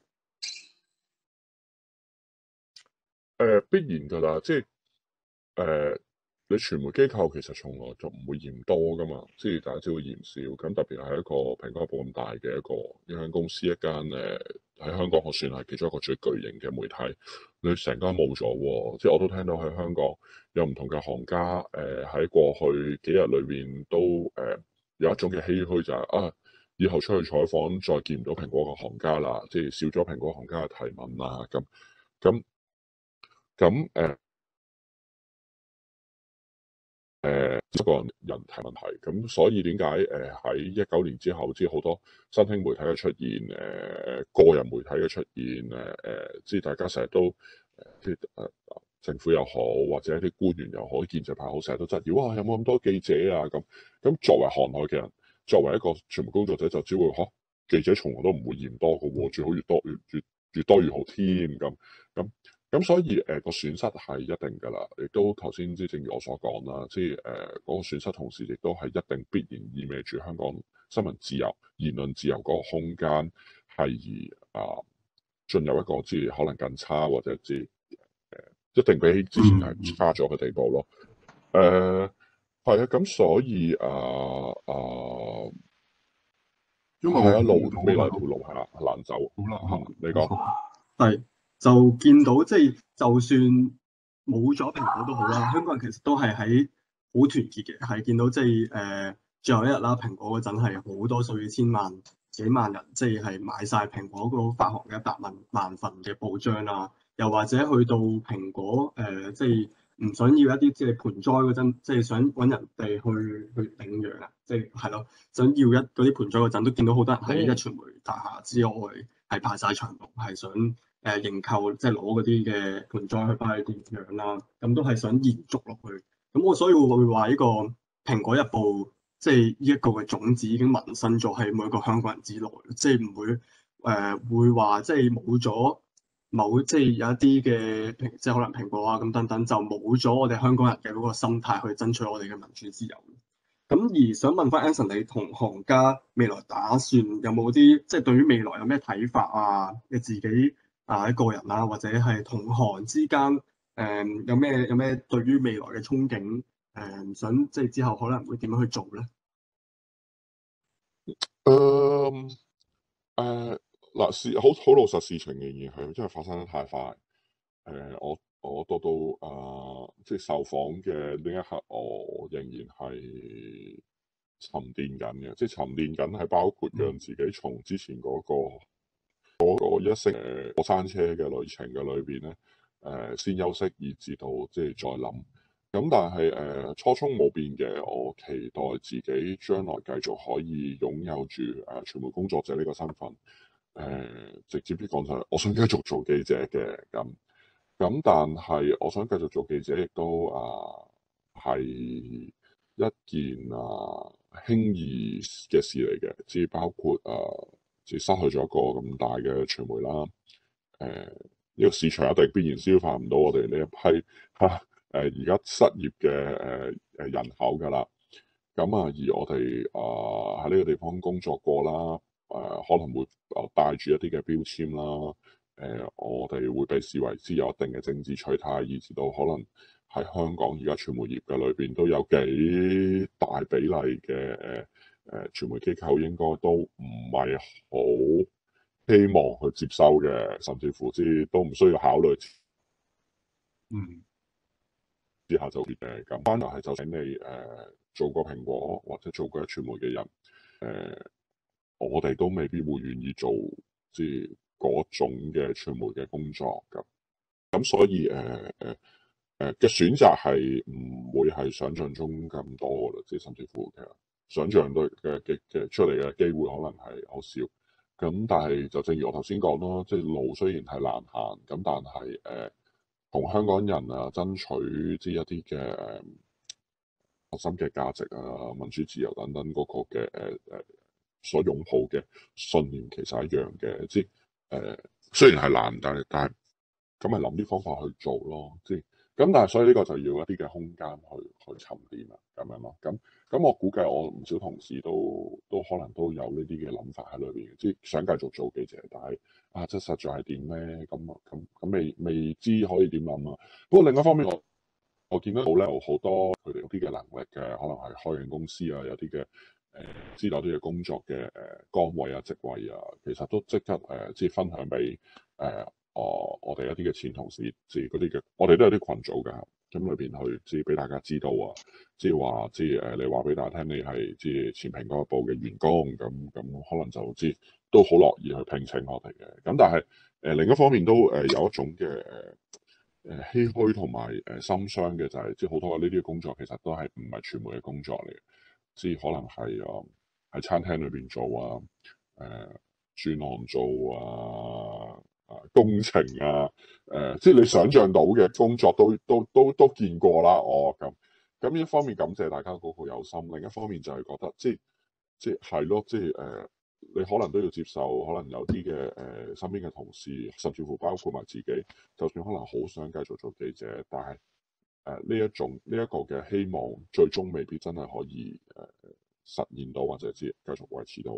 I: 呃、必然㗎啦，即係誒、呃、你傳媒機構其實從來就唔會嫌多㗎嘛，即係大家只會嫌少。咁特別係一個蘋果日報咁大嘅一個影響公司，一間誒喺香港我算係其中一個最巨型嘅媒體。你成間冇咗喎，即係我都聽到喺香港有唔同嘅行家，誒、呃、喺過去幾日裏邊都誒、呃、有一種嘅唏噓就係、是、啊，以後出去採訪再見唔到蘋果嘅行家啦，即係少咗蘋果行家嘅提問啦，咁咁咁誒誒一個人提問題，咁所以點解誒喺一九年之後，即係好多新興媒體嘅出現，誒、呃、個人媒體嘅出現，誒、呃、誒即係大家成日都誒即係誒政府又好，或者一啲官員又好，建制派好，成日都質疑哇有冇咁多記者啊咁。咁作為行內嘅人，作為一個傳媒工作者，就只會嚇記者從來都唔會嫌多嘅喎，最好越多越越越多越好添咁咁。咁所以誒個、呃、損失係一定㗎啦，亦都頭先即係正如我所講啦，即係誒嗰個損失，同時亦都係一定必然意味住香港新聞自由、言論自由嗰個空間係啊進入一個即係可能更差，或者即係誒一定比起之前係差咗嘅地步咯。誒係啊，咁所以啊啊，因為係一路未來條路係難走，好難行。你講
J: 係。就見到即係，就算冇咗蘋果都好啦，香港人其實都係喺好團結嘅，係見到即係誒最後一日啦，蘋果嗰陣係好多數以千萬幾萬人，即係係買晒蘋果嗰個發行嘅一百萬萬份嘅報章啦，又或者去到蘋果誒，即係唔想要一啲即係盆栽嗰陣，即係想揾人哋去去領養啊，即係係咯，想要一嗰啲盆栽嗰陣，都見到好多人喺壹傳媒大廈之外係排晒長龍，係想。誒認購即係攞嗰啲嘅盆栽去翻去點樣啦，咁都係想延續落去。咁我所以我會話呢個蘋果日報，即係呢一個嘅種子已經萌生咗喺每一個香港人之內，即係唔會誒、呃、會話即係冇咗某即係有一啲嘅蘋即係可能蘋果啊咁等等，就冇咗我哋香港人嘅嗰個心態去爭取我哋嘅民主自由。咁而想問翻 Anson，你同行家未來打算有冇啲即係對於未來有咩睇法啊？你自己？啊！個人啦，或者係同行之間，誒、嗯、有咩有咩對於未來嘅憧憬，誒、嗯、想即係之後可能會點樣去做咧？
I: 誒誒嗱，事好好老實，事情仍然係真係發生得太快。誒、呃，我我到到誒、呃、即係受訪嘅呢一刻，我仍然係沉澱緊嘅，即係沉澱緊係包括讓自己從之前嗰、那個。嗰個一星誒過山車嘅旅程嘅裏邊咧，誒、呃、先休息，以至到即係再諗。咁但係誒、呃、初衷冇變嘅，我期待自己將來繼續可以擁有住誒、呃、傳媒工作者呢個身份。誒、呃、直接啲講就係，我想繼續做記者嘅咁。咁但係我想繼續做記者，亦都啊係、呃、一件啊輕易嘅事嚟嘅，即係包括誒，即係失去咗一個咁大嘅傳媒啦。誒、呃，呢個市場一定必然消化唔到我哋呢一批嚇誒而家失業嘅誒誒人口㗎啦。咁啊，而我哋啊喺呢個地方工作過啦，誒、呃、可能會誒帶住一啲嘅標籤啦，誒、呃、我哋會被視為之有一定嘅政治取態，以至到可能喺香港而家傳媒業嘅裏邊都有幾大比例嘅誒誒傳媒機構應該都唔係好希望去接收嘅，甚至乎之都唔需要考慮。
K: 嗯。
I: 之下就誒咁，翻嚟係就請你誒、呃、做過蘋果或者做過一傳媒嘅人，誒、呃、我哋都未必會願意做即係嗰種嘅傳媒嘅工作咁，咁所以誒誒誒嘅選擇係唔會係想像中咁多噶啦，即係甚至乎其實想像到嘅嘅嘅出嚟嘅機會可能係好少，咁但係就正如我頭先講咯，即係路雖然係難行，咁但係誒。呃同香港人啊，爭取之一啲嘅誒核心嘅價值啊、民主自由等等嗰個嘅誒誒所擁抱嘅信念，其實係一樣嘅。即係誒雖然係難，但係但係咁咪諗啲方法去做咯。即係咁，但係所以呢個就要一啲嘅空間去去沉澱啊，咁樣咯。咁咁我估計我唔少同事都都可能都有呢啲嘅諗法喺裏邊嘅，即係想繼續做記者，但係。啊！即係實在係點咧？咁啊，咁咁未未知可以點諗啊？不過另一方面，我我見得到咧，有好多佢哋有啲嘅能力嘅，可能係開緊公司啊，有啲嘅誒知道啲嘅工作嘅誒崗位啊、職位啊，其實都即刻誒即係分享俾誒我我哋一啲嘅前同事，即係嗰啲嘅，我哋都有啲群組㗎，咁裏邊去即係俾大家知道啊，即係話即係誒你話俾大家聽，你係即係前蘋果日報嘅員工，咁咁可能就知。都好樂意去聘請我哋嘅，咁但係誒、呃、另一方面都誒、呃、有一種嘅誒誒唏噓同埋誒心傷嘅就係、是，即係好多嘅呢啲嘅工作其實都係唔係傳媒嘅工作嚟嘅，即係可能係啊喺餐廳裏邊做啊，誒專欄做啊，啊工程啊，誒、呃、即係你想像到嘅工作都都都都見過啦，我咁咁呢一方面感謝大家嗰個有心，另一方面就係覺得即係即係係咯，即係誒。呃你可能都要接受，可能有啲嘅誒身邊嘅同事，甚至乎包括埋自己，就算可能好想繼續做記者，但係誒呢一種呢一個嘅希望，最終未必真係可以誒、呃、實現到，或者之繼續維持到。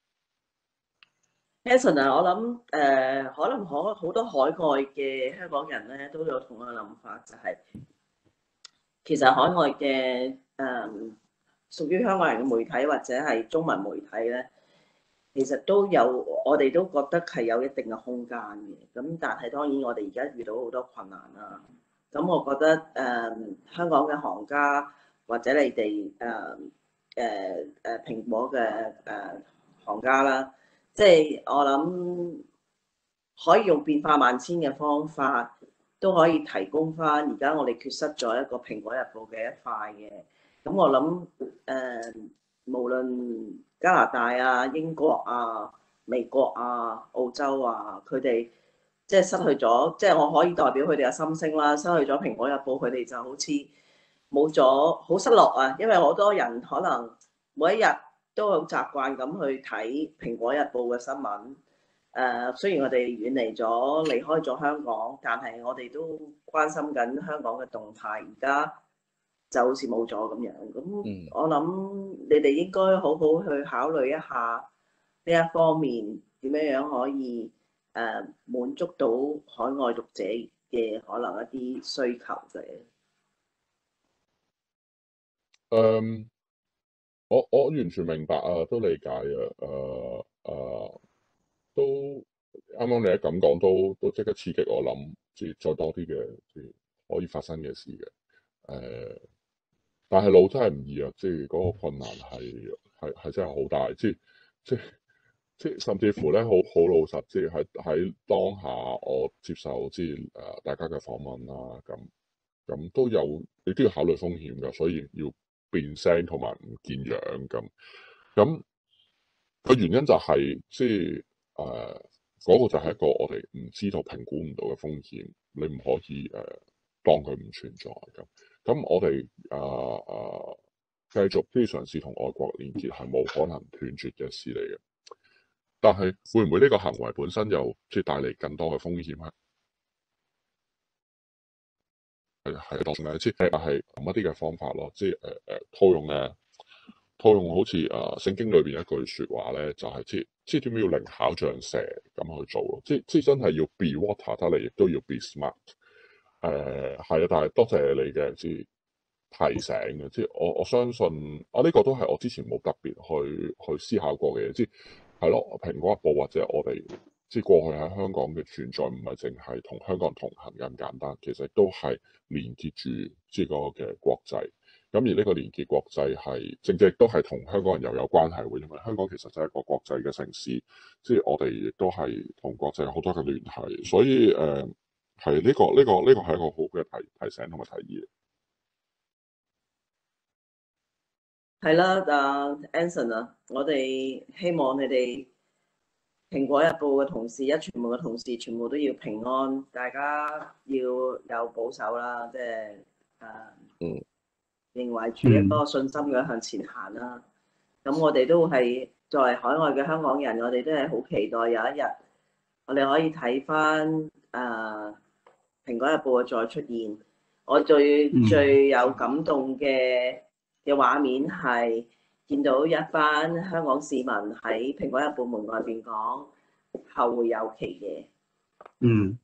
H: Anson 啊，我諗誒、呃、可能可好多海外嘅香港人咧都有同樣嘅諗法，就係、是、其實海外嘅誒、呃、屬於香港人嘅媒體或者係中文媒體咧。其實都有，我哋都覺得係有一定嘅空間嘅。咁但係當然我哋而家遇到好多困難啦。咁我覺得誒、呃、香港嘅行家或者你哋誒誒誒蘋果嘅誒、呃、行家啦，即係我諗可以用變化萬千嘅方法，都可以提供翻而家我哋缺失咗一個蘋果日報嘅一塊嘅。咁我諗誒、呃、無論加拿大啊、英國啊、美國啊、澳洲啊，佢哋即係失去咗，即係我可以代表佢哋嘅心聲啦。失去咗蘋果日報，佢哋就好似冇咗，好失落啊！因為好多人可能每一日都好習慣咁去睇蘋果日報嘅新聞。誒、呃，雖然我哋遠離咗、離開咗香港，但係我哋都關心緊香港嘅動態。而家就好似冇咗咁樣，咁我諗你哋應該好好去考慮一下呢一方面點樣樣可以誒滿足到海外讀者嘅可能一啲需求嘅。
I: 誒、um，我我完全明白啊，都理解啊，誒、uh, 誒、uh，都啱啱你一咁講，都都即刻刺激我諗，即係再多啲嘅即係可以發生嘅事嘅，誒、uh。但係路真係唔易啊！即係嗰個困難係係係真係好大，即係即係即係甚至乎咧，好好老實，即係喺喺當下我接受即係誒大家嘅訪問啦，咁咁都有你都要考慮風險㗎，所以要變聲同埋唔見樣咁。咁個原因就係即係誒嗰個就係一個我哋唔知道評估唔到嘅風險，你唔可以誒、呃、當佢唔存在咁。咁我哋誒誒繼續啲嘗試同外國連結係冇可能斷絕嘅事嚟嘅。但係會唔會呢個行為本身又即係帶嚟更多嘅風險咧？係係當嘅，即係係同一啲嘅方法咯，即係誒誒套用嘅套用好似誒、呃、聖經裏邊一句説話咧，就係、是、即即點解要靈巧像蛇咁去做咯？即即真係要 be water 得嚟，亦都要 be smart。誒係啊，但係多謝你嘅即提醒嘅，即我我相信啊呢、這個都係我之前冇特別去去思考過嘅嘢，即係咯蘋果日報或者我哋。即係過去喺香港嘅存在唔係淨係同香港同行咁簡單，其實都係連結住即係嗰個嘅國際。咁而呢個連結國際係正正亦都係同香港人又有關係喎，因為香港其實就係一個國際嘅城市，即係我哋亦都係同國際有好多嘅聯繫。所以誒係呢個呢個呢個係一個好嘅提提醒同埋提議。
H: 係啦，阿 Anson 啊，我哋希望你哋。蘋果日報嘅同事，一傳媒嘅同事，全部都要平安，大家要有保守啦，即係誒，認為住一個信心嘅向前行啦。咁我哋都係作為海外嘅香港人，我哋都係好期待有一日，我哋可以睇翻誒蘋果日報嘅再出現。我最最有感動嘅嘅畫面係。見到一班香港市民喺蘋果日報門外邊講後會有期嘅。
J: 嗯，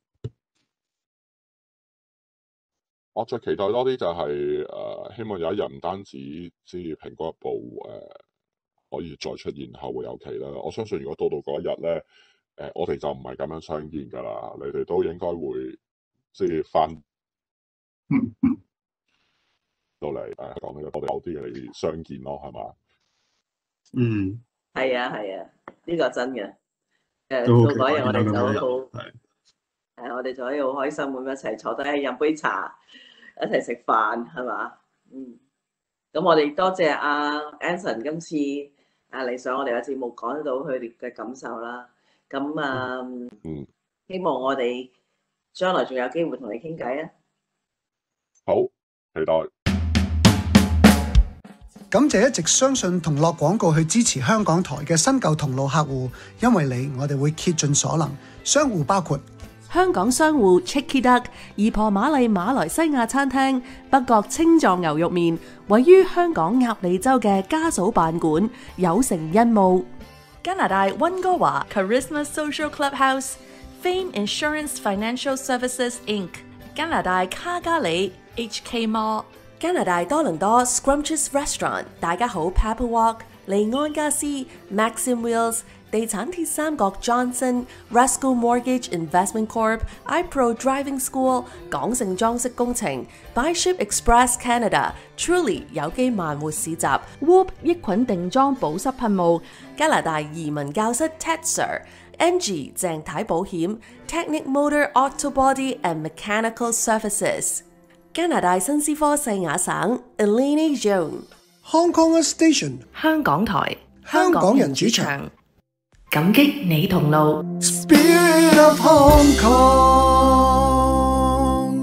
I: 我最期待多啲就係、是、誒、呃，希望有一日唔單止即係蘋果日報誒、呃、可以再出現後會有期啦。我相信如果到到嗰一日咧，誒、呃、我哋就唔係咁樣相見㗎啦。你哋都應該會即係翻到嚟誒講呢個我哋有啲嘅你相見咯，係嘛？
J: 嗯，
H: 係啊係啊，呢、這個真嘅。誒，
J: 到
H: 嗰日我哋就好，誒，我哋就可以好開心咁一齊坐低飲杯茶，一齊食飯，係嘛？嗯，咁我哋多謝阿 Anson 今次誒嚟上我哋嘅節目，講到佢哋嘅感受啦。咁啊，嗯，希望我哋將來仲有機會同你傾偈啊！
I: 好，期待。
B: 感謝一直相信同落廣告去支持香港台嘅新舊同路客戶，因為你，我哋會竭盡所能。商戶包括
Q: 香港商戶 Chicky Duck、姨婆瑪麗馬來西亞餐廳、北角青藏牛肉麵，位於香港鴨脷洲嘅家嫂辦館，有誠殷慕。加拿大溫哥華 Charisma Social Clubhouse、Fame Insurance Financial Services Incorporated、加拿大卡加里 H K Mall。加拿大多倫多 Scrumptious Restaurant， 大家好 Pepper Walk、利安家私 Maxim Wheels、地產鐵三角 Johnson、Rascal Mortgage Investment Corp、iPro Driving School、港盛裝飾工程、Byship Express Canada、Truly 有機慢活市集、Whoop 益菌定妝保濕噴霧、加拿大移民教室 Tetser、Angie 鄭太保險、Technic Motor Auto Body and Mechanical Services。加拿大新斯科西雅省 Eleni Joan、Hong
B: Kong Station
Q: 香港台
B: 香港人主場，
Q: 感激你同路。
B: Spirit of Hong Kong。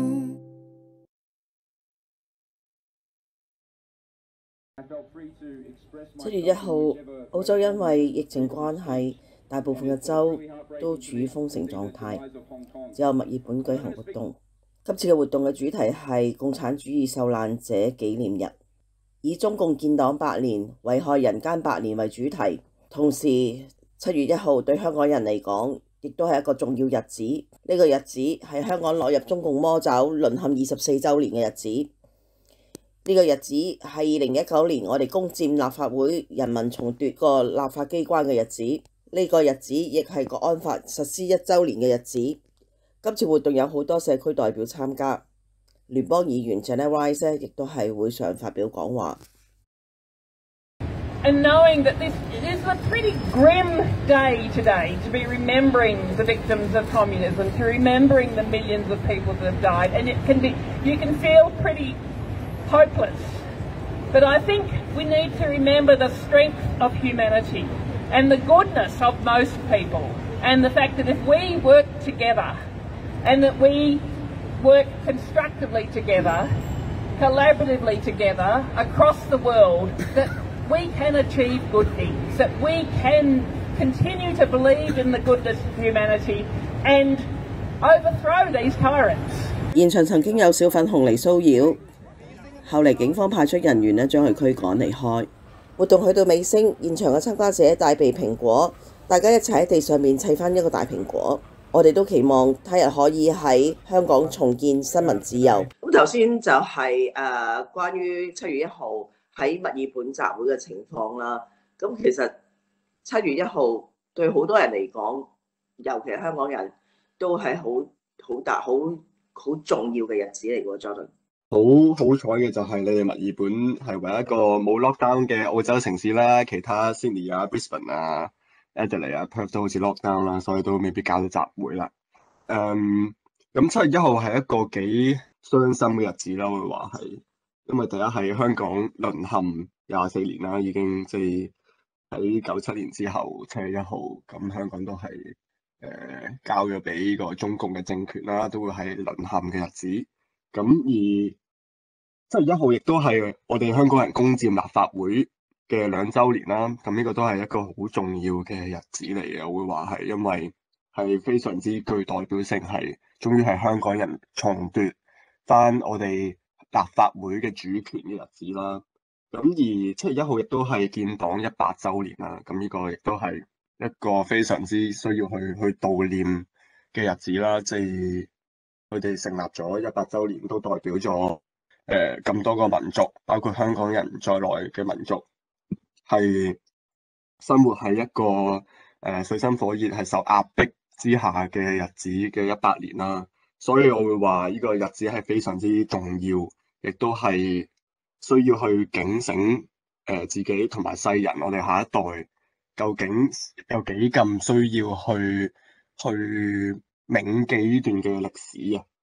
H: 七月一號，澳洲因為疫情關係，大部分嘅州都處於封城狀態，只有墨爾本舉行活動。今次嘅活動嘅主題係共產主義受難者紀念日，以中共建黨百年、危害人間百年為主題。同時，七月一號對香港人嚟講，亦都係一個重要日子。呢、這個日子係香港落入中共魔爪、淪陷二十四週年嘅日子。呢、這個日子係二零一九年我哋攻佔立法會、人民重奪個立法機關嘅日子。呢、這個日子亦係國安法實施一週年嘅日子。今次活動有好多社區代表參加，聯邦議員 Janet Rice 亦都係會上發表講話。
R: And knowing that this is a pretty grim day today, to be remembering the victims of communism, to remembering the millions of people that have died, and it can be, you can feel pretty hopeless. But I think we need to remember the strength of humanity and the goodness of most people, and the fact that if we work together, and that we work constructively together, collaboratively together across the world that we can achieve good things, that we can continue to believe in the goodness of humanity and overthrow these tyrants.
H: 現場曾經有小粉紅嚟騷擾，後嚟警方派出人員呢將佢驅趕離開。活動去到尾聲，現場嘅參加者帶備蘋果，大家一齊喺地上面砌翻一個大蘋果。我哋都期望他日可以喺香港重建新聞自由。咁頭先就係、是、誒、呃、關於七月一號喺墨爾本集會嘅情況啦。咁其實七月一號對好多人嚟講，尤其係香港人，都係好好大好好重要嘅日子嚟㗎喎 ，Jordan。
J: 好好彩嘅就係你哋墨爾本係唯一一個冇 lockdown 嘅澳洲城市啦，其他 Sydney 啊、Brisbane 啊、Adelaide 啊、Perth 都好似 lockdown 啦，所以都未必搞到集會啦。誒，咁七月一號係一個幾傷心嘅日子啦，會話係，因為第一係香港淪陷廿四年啦，已經即係喺九七年之後七月一號，咁香港都係誒、呃、交咗俾個中共嘅政權啦，都會係淪陷嘅日子。咁而七月一號亦都係我哋香港人攻佔立法會嘅兩週年啦，咁呢個都係一個好重要嘅日子嚟嘅，我會話係因為係非常之具代表性，係終於係香港人重奪翻我哋立法會嘅主權嘅日子啦。咁而七月一號亦都係建黨一百週年啦，咁呢個亦都係一個非常之需要去去悼念嘅日子啦，即係佢哋成立咗一百週年，都代表咗誒咁多個民族，包括香港人在內嘅民族，係生活喺一個誒、呃、水深火熱、係受壓迫之下嘅日子嘅一百年啦。所以我會話呢個日子係非常之重要，亦都係需要去警醒誒、呃、自己同埋世人，我哋下一代究竟有幾咁需要去去銘記呢段嘅歷史啊！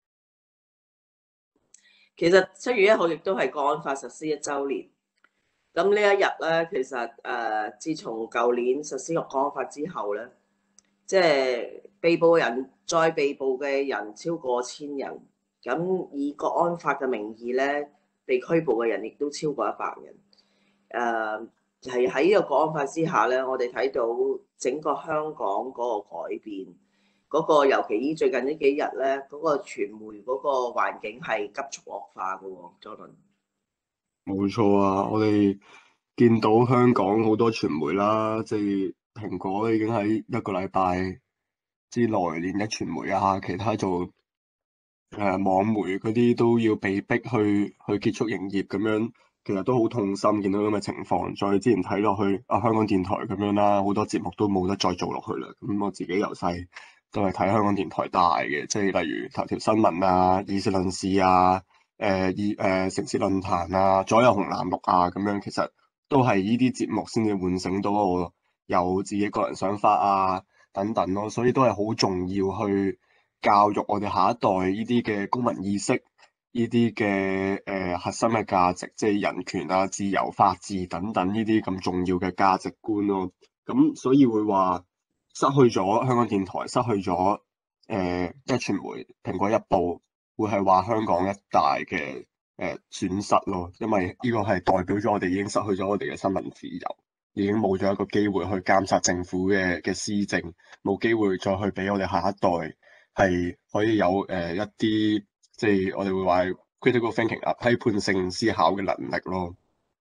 H: 其實七月一號亦都係國安法實施一週年。咁呢一日咧，其實誒、呃，自從舊年實施國安法之後咧，即係被捕人再被捕嘅人超過千人。咁以國安法嘅名義咧，被拘捕嘅人亦都超過一百人。誒係喺呢個國安法之下咧，我哋睇到整個香港嗰個改變。嗰個尤其依最近呢幾日咧，嗰個傳媒嗰個環境係急速惡化嘅喎 ，Jordan。
J: 冇錯啊！我哋見到香港好多傳媒啦，即係蘋果已經喺一個禮拜之內，連一傳媒啊，其他做誒、呃、網媒嗰啲都要被逼去去結束營業咁樣，其實都好痛心，見到咁嘅情況。再之前睇落去啊，香港電台咁樣啦，好多節目都冇得再做落去啦。咁我自己由細都係睇香港電台大嘅，即係例如頭條新聞啊、議事論事啊、誒議誒城市論壇啊、左右紅藍綠啊咁樣，其實都係呢啲節目先至喚醒到我有自己個人想法啊等等咯，所以都係好重要去教育我哋下一代呢啲嘅公民意識，呢啲嘅誒核心嘅價值，即係人權啊、自由、法治等等呢啲咁重要嘅價值觀咯。咁所以會話，失去咗香港電台，失去咗誒一傳媒、蘋果日報，會係話香港一大嘅誒、呃、損失咯。因為呢個係代表咗我哋已經失去咗我哋嘅新聞自由，已經冇咗一個機會去監察政府嘅嘅施政，冇機會再去俾我哋下一代係可以有誒、呃、一啲即係我哋會話 critical thinking 啊，批判性思考嘅能力咯。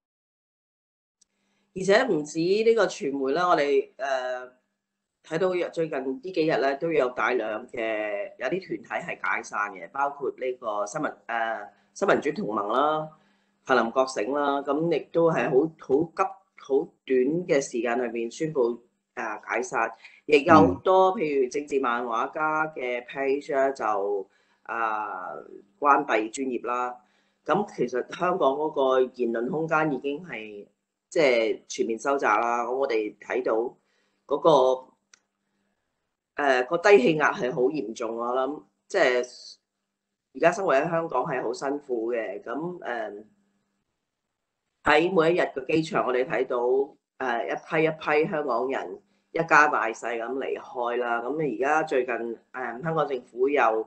H: 而且唔止呢個傳媒啦，我哋誒。呃睇到最近呢幾日咧，都有大量嘅有啲團體係解散嘅，包括呢個新聞誒、呃、新民主同盟啦、柏林覺醒啦，咁亦都係好好急好短嘅時間裏面宣布誒解散，亦有好多譬如政治漫畫家嘅 page 咧就誒、呃、關閉專頁啦。咁其實香港嗰個言論空間已經係即係全面收窄啦。咁我哋睇到嗰、那個。誒、呃、個低氣壓係好嚴重，我諗即係而家生活喺香港係好辛苦嘅。咁誒喺每一日嘅機場，我哋睇到誒、呃、一批一批香港人一家大細咁離開啦。咁而家最近誒、呃、香港政府又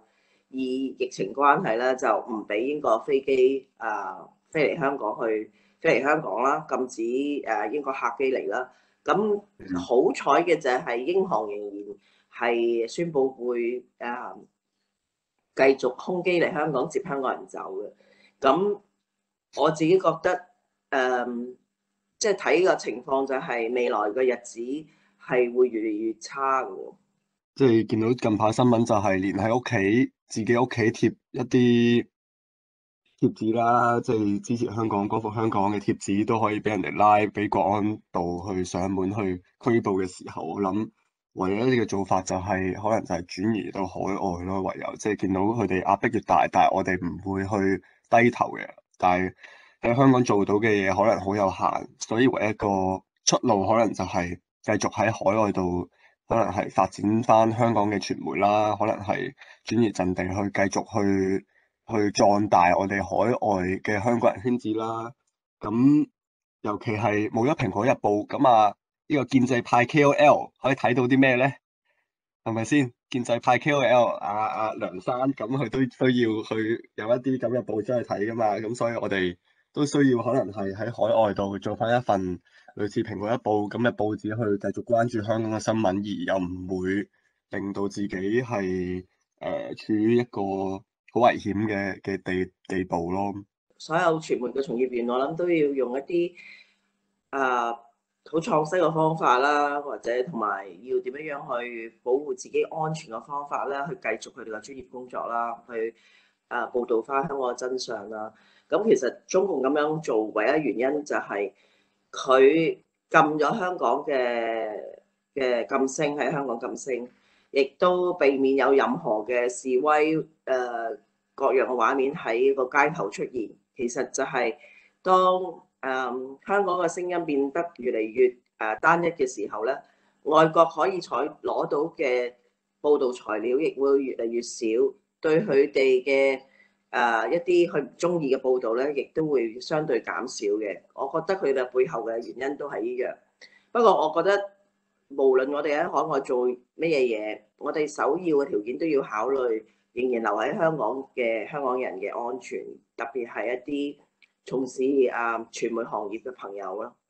H: 以疫情關係咧，就唔俾英國飛機啊飛嚟香港去飛嚟香港啦，禁止誒英國客機嚟啦。咁好彩嘅就係英航仍然係宣布會誒繼續空機嚟香港接香港人走嘅。咁我自己覺得誒，即係睇個情況就係未來嘅日子係會越嚟越差嘅。
J: 即係見到近排新聞就係連喺屋企自己屋企貼一啲貼紙啦，即係支持香港、光復香港嘅貼紙都可以俾人哋拉，俾國安部去上門去拘捕嘅時候，我諗唯一一嘅做法就係、是、可能就係轉移到海外咯。唯有即係見到佢哋壓迫越大，但係我哋唔會去低頭嘅。但係喺香港做到嘅嘢可能好有限，所以唯一一個出路可能就係繼續喺海外度，可能係發展翻香港嘅傳媒啦，可能係轉移陣地去繼續去去壯大我哋海外嘅香港人圈子啦。咁尤其係冇咗蘋果日報，咁啊呢個建制派 K O L 可以睇到啲咩咧？係咪先？建制派 K O L 阿、啊、阿、啊、梁生，咁佢都需要去有一啲咁嘅報章去睇噶嘛。咁所以我哋都需要可能係喺海外度做翻一份類似蘋果日報咁嘅報紙去繼續關注香港嘅新聞，而又唔會令到自己係誒、呃、處於一個好危險嘅嘅地地步咯。
H: 所有傳媒嘅從業員，我諗都要用一啲啊好創新嘅方法啦，或者同埋要點樣樣去保護自己安全嘅方法啦，去繼續佢哋嘅專業工作啦，去啊報導翻香港嘅真相啦。咁其實中共咁樣做，唯一原因就係佢禁咗香港嘅嘅禁聲喺香港禁聲，亦都避免有任何嘅示威誒、呃、各樣嘅畫面喺個街頭出現。其實就係當誒、呃、香港嘅聲音變得越嚟越誒單一嘅時候咧，外國可以採攞到嘅報導材料亦會越嚟越少，對佢哋嘅誒、uh, 一啲佢唔中意嘅報導咧，亦都會相對減少嘅。我覺得佢哋背後嘅原因都係一樣。不過我覺得無論我哋喺海外做乜嘢嘢，我哋首要嘅條件都要考慮仍然留喺香港嘅香港人嘅安全，特別係一啲從事啊傳媒行業嘅朋友啦。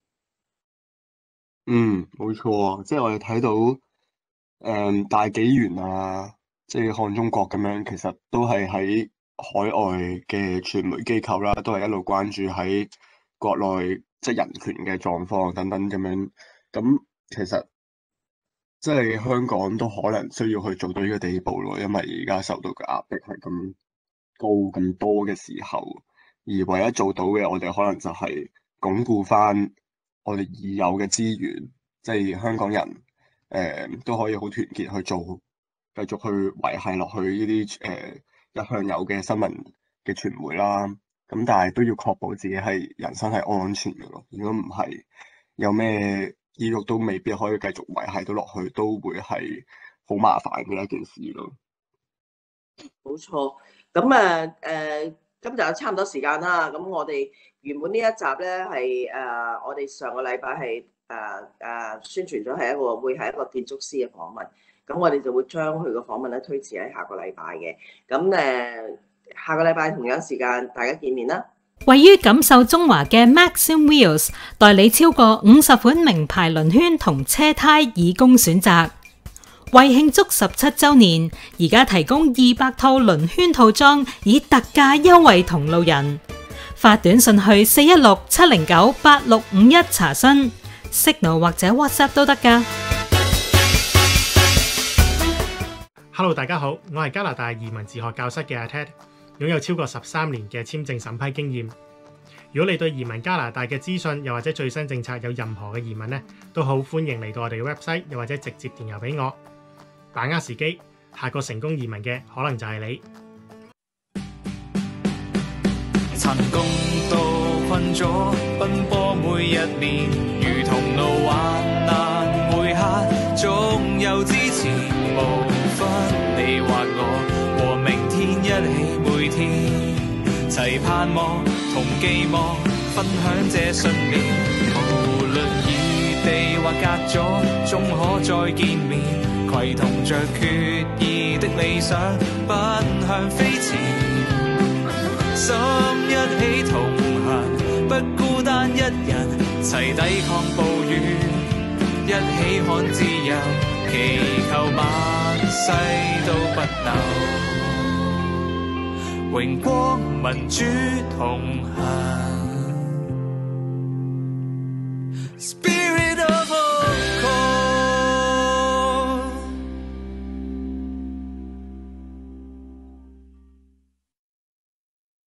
J: 嗯，冇錯啊，即係我哋睇到誒、嗯、大紀元啊，即係漢中國咁樣，其實都係喺海外嘅傳媒機構啦，都係一路關注喺國內即係人權嘅狀況等等咁樣。咁其實即係香港都可能需要去做到呢個地步咯，因為而家受到嘅壓迫係咁高咁多嘅時候，而唯一做到嘅，我哋可能就係鞏固翻我哋已有嘅資源，即係香港人誒、呃、都可以好團結去做，繼續去維繫落去呢啲誒。呃一向有嘅新聞嘅傳媒啦，咁但係都要確保自己係人身係安全嘅咯。如果唔係，有咩意欲都未必可以繼續維繫到落去，都會係好麻煩嘅一件事咯。
H: 冇錯，咁啊誒，今集差唔多時間啦。咁我哋原本呢一集咧係誒，我哋上個禮拜係誒誒宣傳咗係一個會係一個建築師嘅訪問。咁我哋就會將佢個訪問咧推遲喺下個禮拜嘅。咁誒，下個禮拜同樣時間大家見面啦。
O: 位於錦繡中華嘅 Maxim Wheels 代理超過五十款名牌輪圈同車胎以供選擇。為慶祝十七週年，而家提供二百套輪圈套裝，以特價優惠同路人。發短信去四一六七零九八六五一查詢 ，Signal 或者 WhatsApp 都得㗎。
P: Hello， 大家好，我係加拿大移民自學教室嘅阿 Ted， 擁有超過十三年嘅簽證審批經驗。如果你對移民加拿大嘅資訊又或者最新政策有任何嘅疑問呢，都好歡迎嚟到我哋嘅 website， 又或者直接電郵俾我。把握時機，下個成功移民嘅可能就係你。
A: 曾共度困咗奔波每一年，如同路患難會客，總有支持。無分你或我，和明天一起每天，齊盼望同寄望，分享這信念。無論異地或隔咗，終可再見面。 攜同着決意的理想，奔向飛前，心一起同行，不孤單一人，齊抵抗暴雨，一起看自由，祈求萬世都不朽，榮光民主同行。